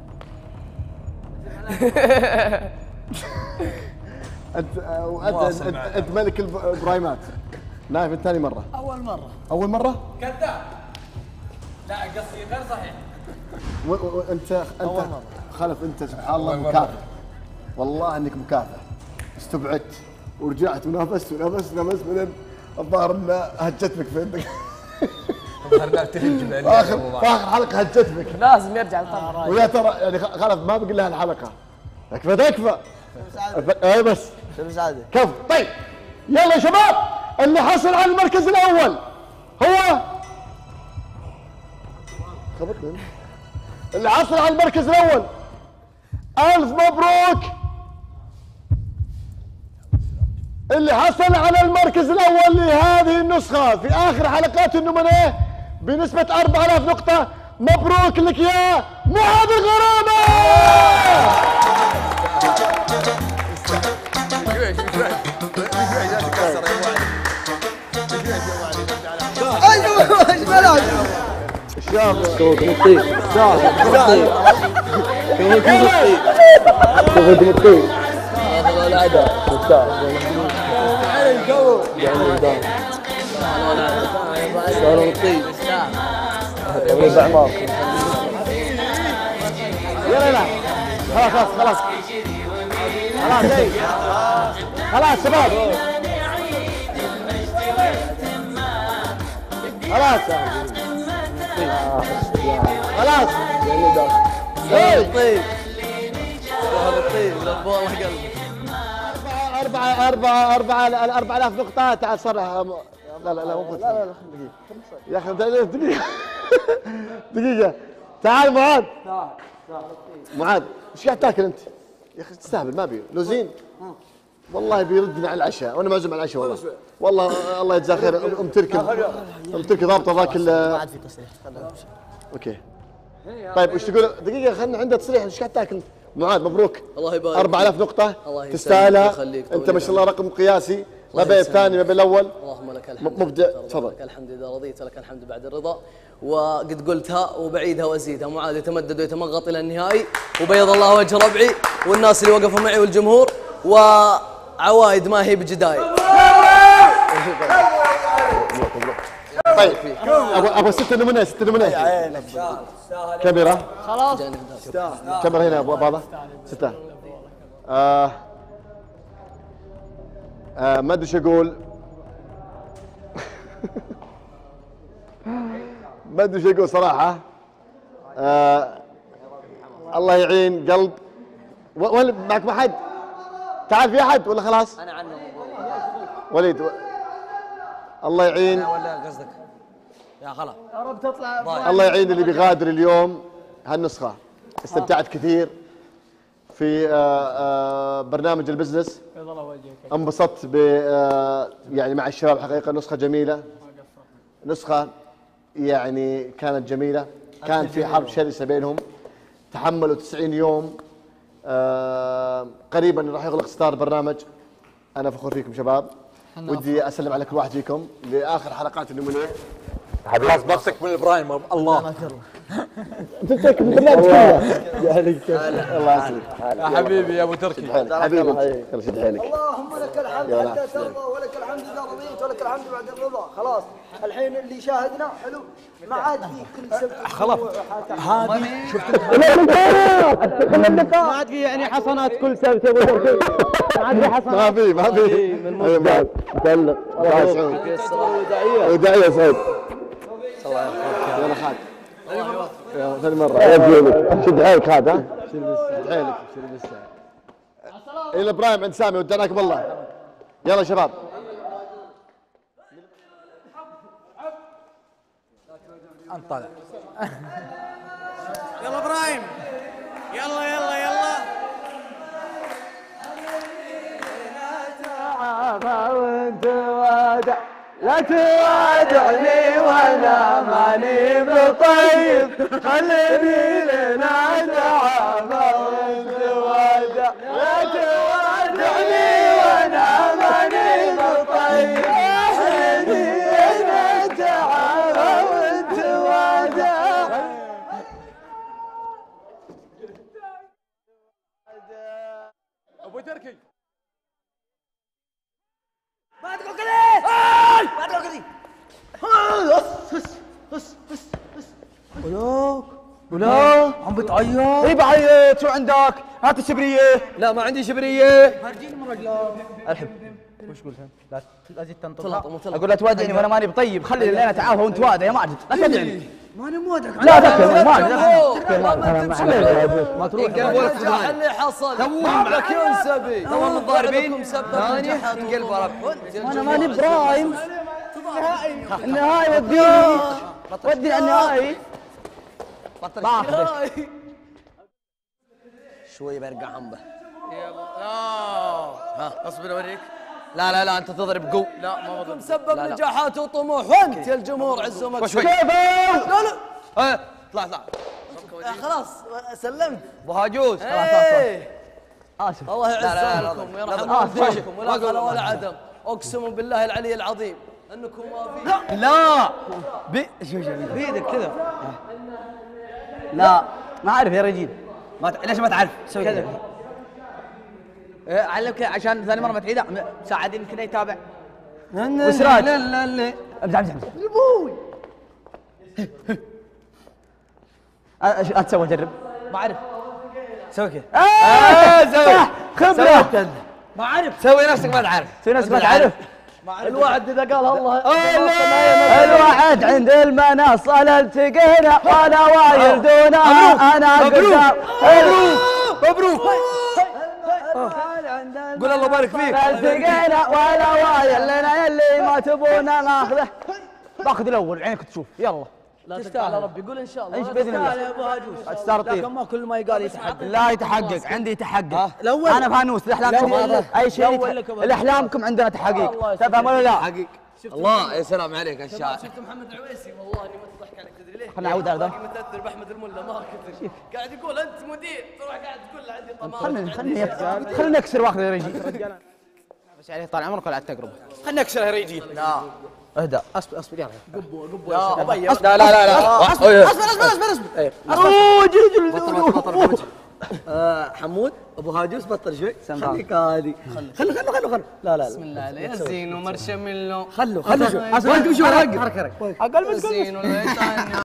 انت ملك البرايمات. نايف انت ثاني مره.
اول مره.
اول مره؟
كذاب. لا قصدي غير صحيح.
انت خلف انت سبحان الله مكافح. والله انك مكافح. استبعدت ورجعت ونافست بعدين الظاهر ان هجتك في عندك.
الظاهر لا تهج
اخر حلقه هجتك.
لازم يرجع للطبع.
ويا ترى يعني خلف ما بقي لها الحلقه. تكفى. اي بس. كفو. طيب يلا يا شباب اللي حصل على المركز الاول هو خبرني اللي حصل على المركز الاول. الف مبروك اللي حصل على المركز الأول لهذه النسخة في آخر حلقات النمونيه بنسبة 4000 نقطة. مبروك لك يا معاذ الغرامة.
ايوه ايش بلاش
الشاب
توك مطيب توك مطيب هذا العدا
يلا لا خلاص خلاص خلاص شباب خلاص خلاص
طيب طيب والله قلبي
4000 نقطة. تعال صرح. لا مو لا يا اخي دقيقة دقيقة. تعال معاذ ايش قاعد تاكل انت؟ يا اخي تستهبل ما بي لوزين والله بيردنا على العشاء وانا معزوم على العشاء والله الله يجزاه خير. ام تركي ضابطه ذاك ما عاد في تصريح. اوكي طيب ايش تقول؟ دقيقة خلينا عنده تصريح. ايش قاعد تاكل؟ معاذ مبروك
الله يبارك
4000 نقطة تستاهلها. انت ما شاء الله رقم قياسي ما بين الثاني ما بين الاول.
اللهم لك الحمد
مبدع. تفضل.
لك الحمد اذا رضيت ولك الحمد بعد الرضا. وقد قلتها وبعيدها وازيدها. معاذ يتمدد ويتمغط الى النهائي وبيض الله وجه ربعي والناس اللي وقفوا معي والجمهور وعوايد ما هي بجداي.
طيب ابو ست نمونه كاميرا
خلاص
كاميرا هنا ابو هذا ستة. ما ادري ايش اقول. ما ادري ايش اقول صراحه. الله يعين قلب. وين معكم احد؟ تعال في احد ولا خلاص؟
انا عنه
وليد الله يعين.
ولا قصدك يا خلا
يا رب تطلع.
الله يعين اللي بيغادر اليوم هالنسخه. استمتعت كثير في برنامج البزنس. انبسطت يعني مع الشباب حقيقه. نسخه جميله نسخه يعني كانت جميله. كان في حرب شرسه بينهم. تحملوا 90 يوم. قريبا راح يغلق ستار برنامج. انا فخور فيكم شباب. ودي اسلم على كل واحد فيكم لاخر حلقات النمونيه.
خلاص بمسك من ابراهيم الله
انت تمسك من البرنامج كله. الله يسلمك
يا حبيبي يا ابو تركي.
حبيبي يلا شد حيلك.
اللهم لك الحمد حتى ترضى ولك الحمد اذا رضيت ولك الحمد بعد الرضا. خلاص الحين اللي يشاهدنا حلو ما عاد في كل سبت
خلاص هذه شفت
ما عاد في يعني حصنات كل سبت يا ابو تركي. ما عاد في حصنات.
ما في متألق. وداعية سعيد. الله يحفظك يا خالد. ثاني مرة شد حيلك خالد. ها شد حيلك الى ابراهيم عند سامي ودعناكم الله. يلا شباب
انطلع.
يلا ابراهيم يلا
لا توادعني وانا ماني بطيب. خليني لنا تعافى وانت لا توادعني وانا ماني بطيب. خليني لنا تعافى وانت
ابو تركي
ما تقول كذي ما تقول كذي.
بلوك عم بتعيط.
اي بعيط. شو عندك؟ هات الشبريه.
لا ما عندي شبريه.
خارجين من رجلك.
الحب وش قلت؟ لا زيد تنطلق.
اقول لا تودعني وانا ماني بطيب. خلي لنا تعافى وانت وادع يا ماجد. لا تدعني.
ماني مودك.
لا تذكر ماجد.
ما تروح
النجاح اللي حصل معك ينسبي.
تو متضاربين
ثاني انقلب
انا ماني برايم. النهائي وديني النهائي.
شوي برقع عنبه.
ها اصبر اوريك.
لا لا لا انت تضرب قو.
لا ما بضرب.
مسبب نجاحات وطموح وانت يا الجمهور عز ومجد.
شوي.
لا لا اطلع
خلاص سلمت.
ابو هاجوس
اسف.
الله يعزكم ويرحم والديكم ولا خلا ولا عدم. اقسم بالله العلي العظيم انكم ما في.
لا شوف بيدك كذا. لا ما اعرف يا رجيل. ليش ما تعرف؟ سوي كذا. علمك عشان ثاني مره ما تعيدها. ساعدني كذا يتابع. وسراج. لا امزح ابوي. اتسوى جرب. ما اعرف. سوي كذا.
سوي
خبره.
ما اعرف. سوي نفسك ما تعرف.
سوي نفسك ما تعرف.
الواحد اذا قال الله
الواحد عند المنصه التقينا وانا وايل دونها انا قدام.
مبروك قول الله بارك فيك.
التقينا وانا وايل لنا اللي ما تبونا ناخذه. باخذ الاول عينك تشوف. يلا
لا تستاهل على ربي. قول ان شاء الله.
ايش باذن الله
يا ابو هاجوس.
لكن
ما كل ما يقال يتحقق.
لا يتحقق. عندي تحقق.
الاول
انا فانوس. الاحلام اي شيء الاحلامكم عندنا تحقيق. تفهم ولا لا؟
حقيق. الله يا سلام عليك الشاعر.
شفت محمد العويسي والله اني ما تضحك عليك تدري ليه؟
خلنا نعود على ذا.
متاثر باحمد الملا ما كثر قاعد يقول انت مدير تروح قاعد تقول له عندي طماط.
خلنا نكسر واخذ يا رجال. بس عليه طال عمرك ولا على التجربه.
خلنا نكسر يا رجال.
لا
اهدى اصبر يلا.
قبوا يا ابي.
لا لا لا
اصبر
حمود ابو هاجوس بطل شوي. خليك هادي. خلو لا لا
بسم الله عليه زين ومرشم له.
خلو شو وقف شو وقف.
اقل من
زين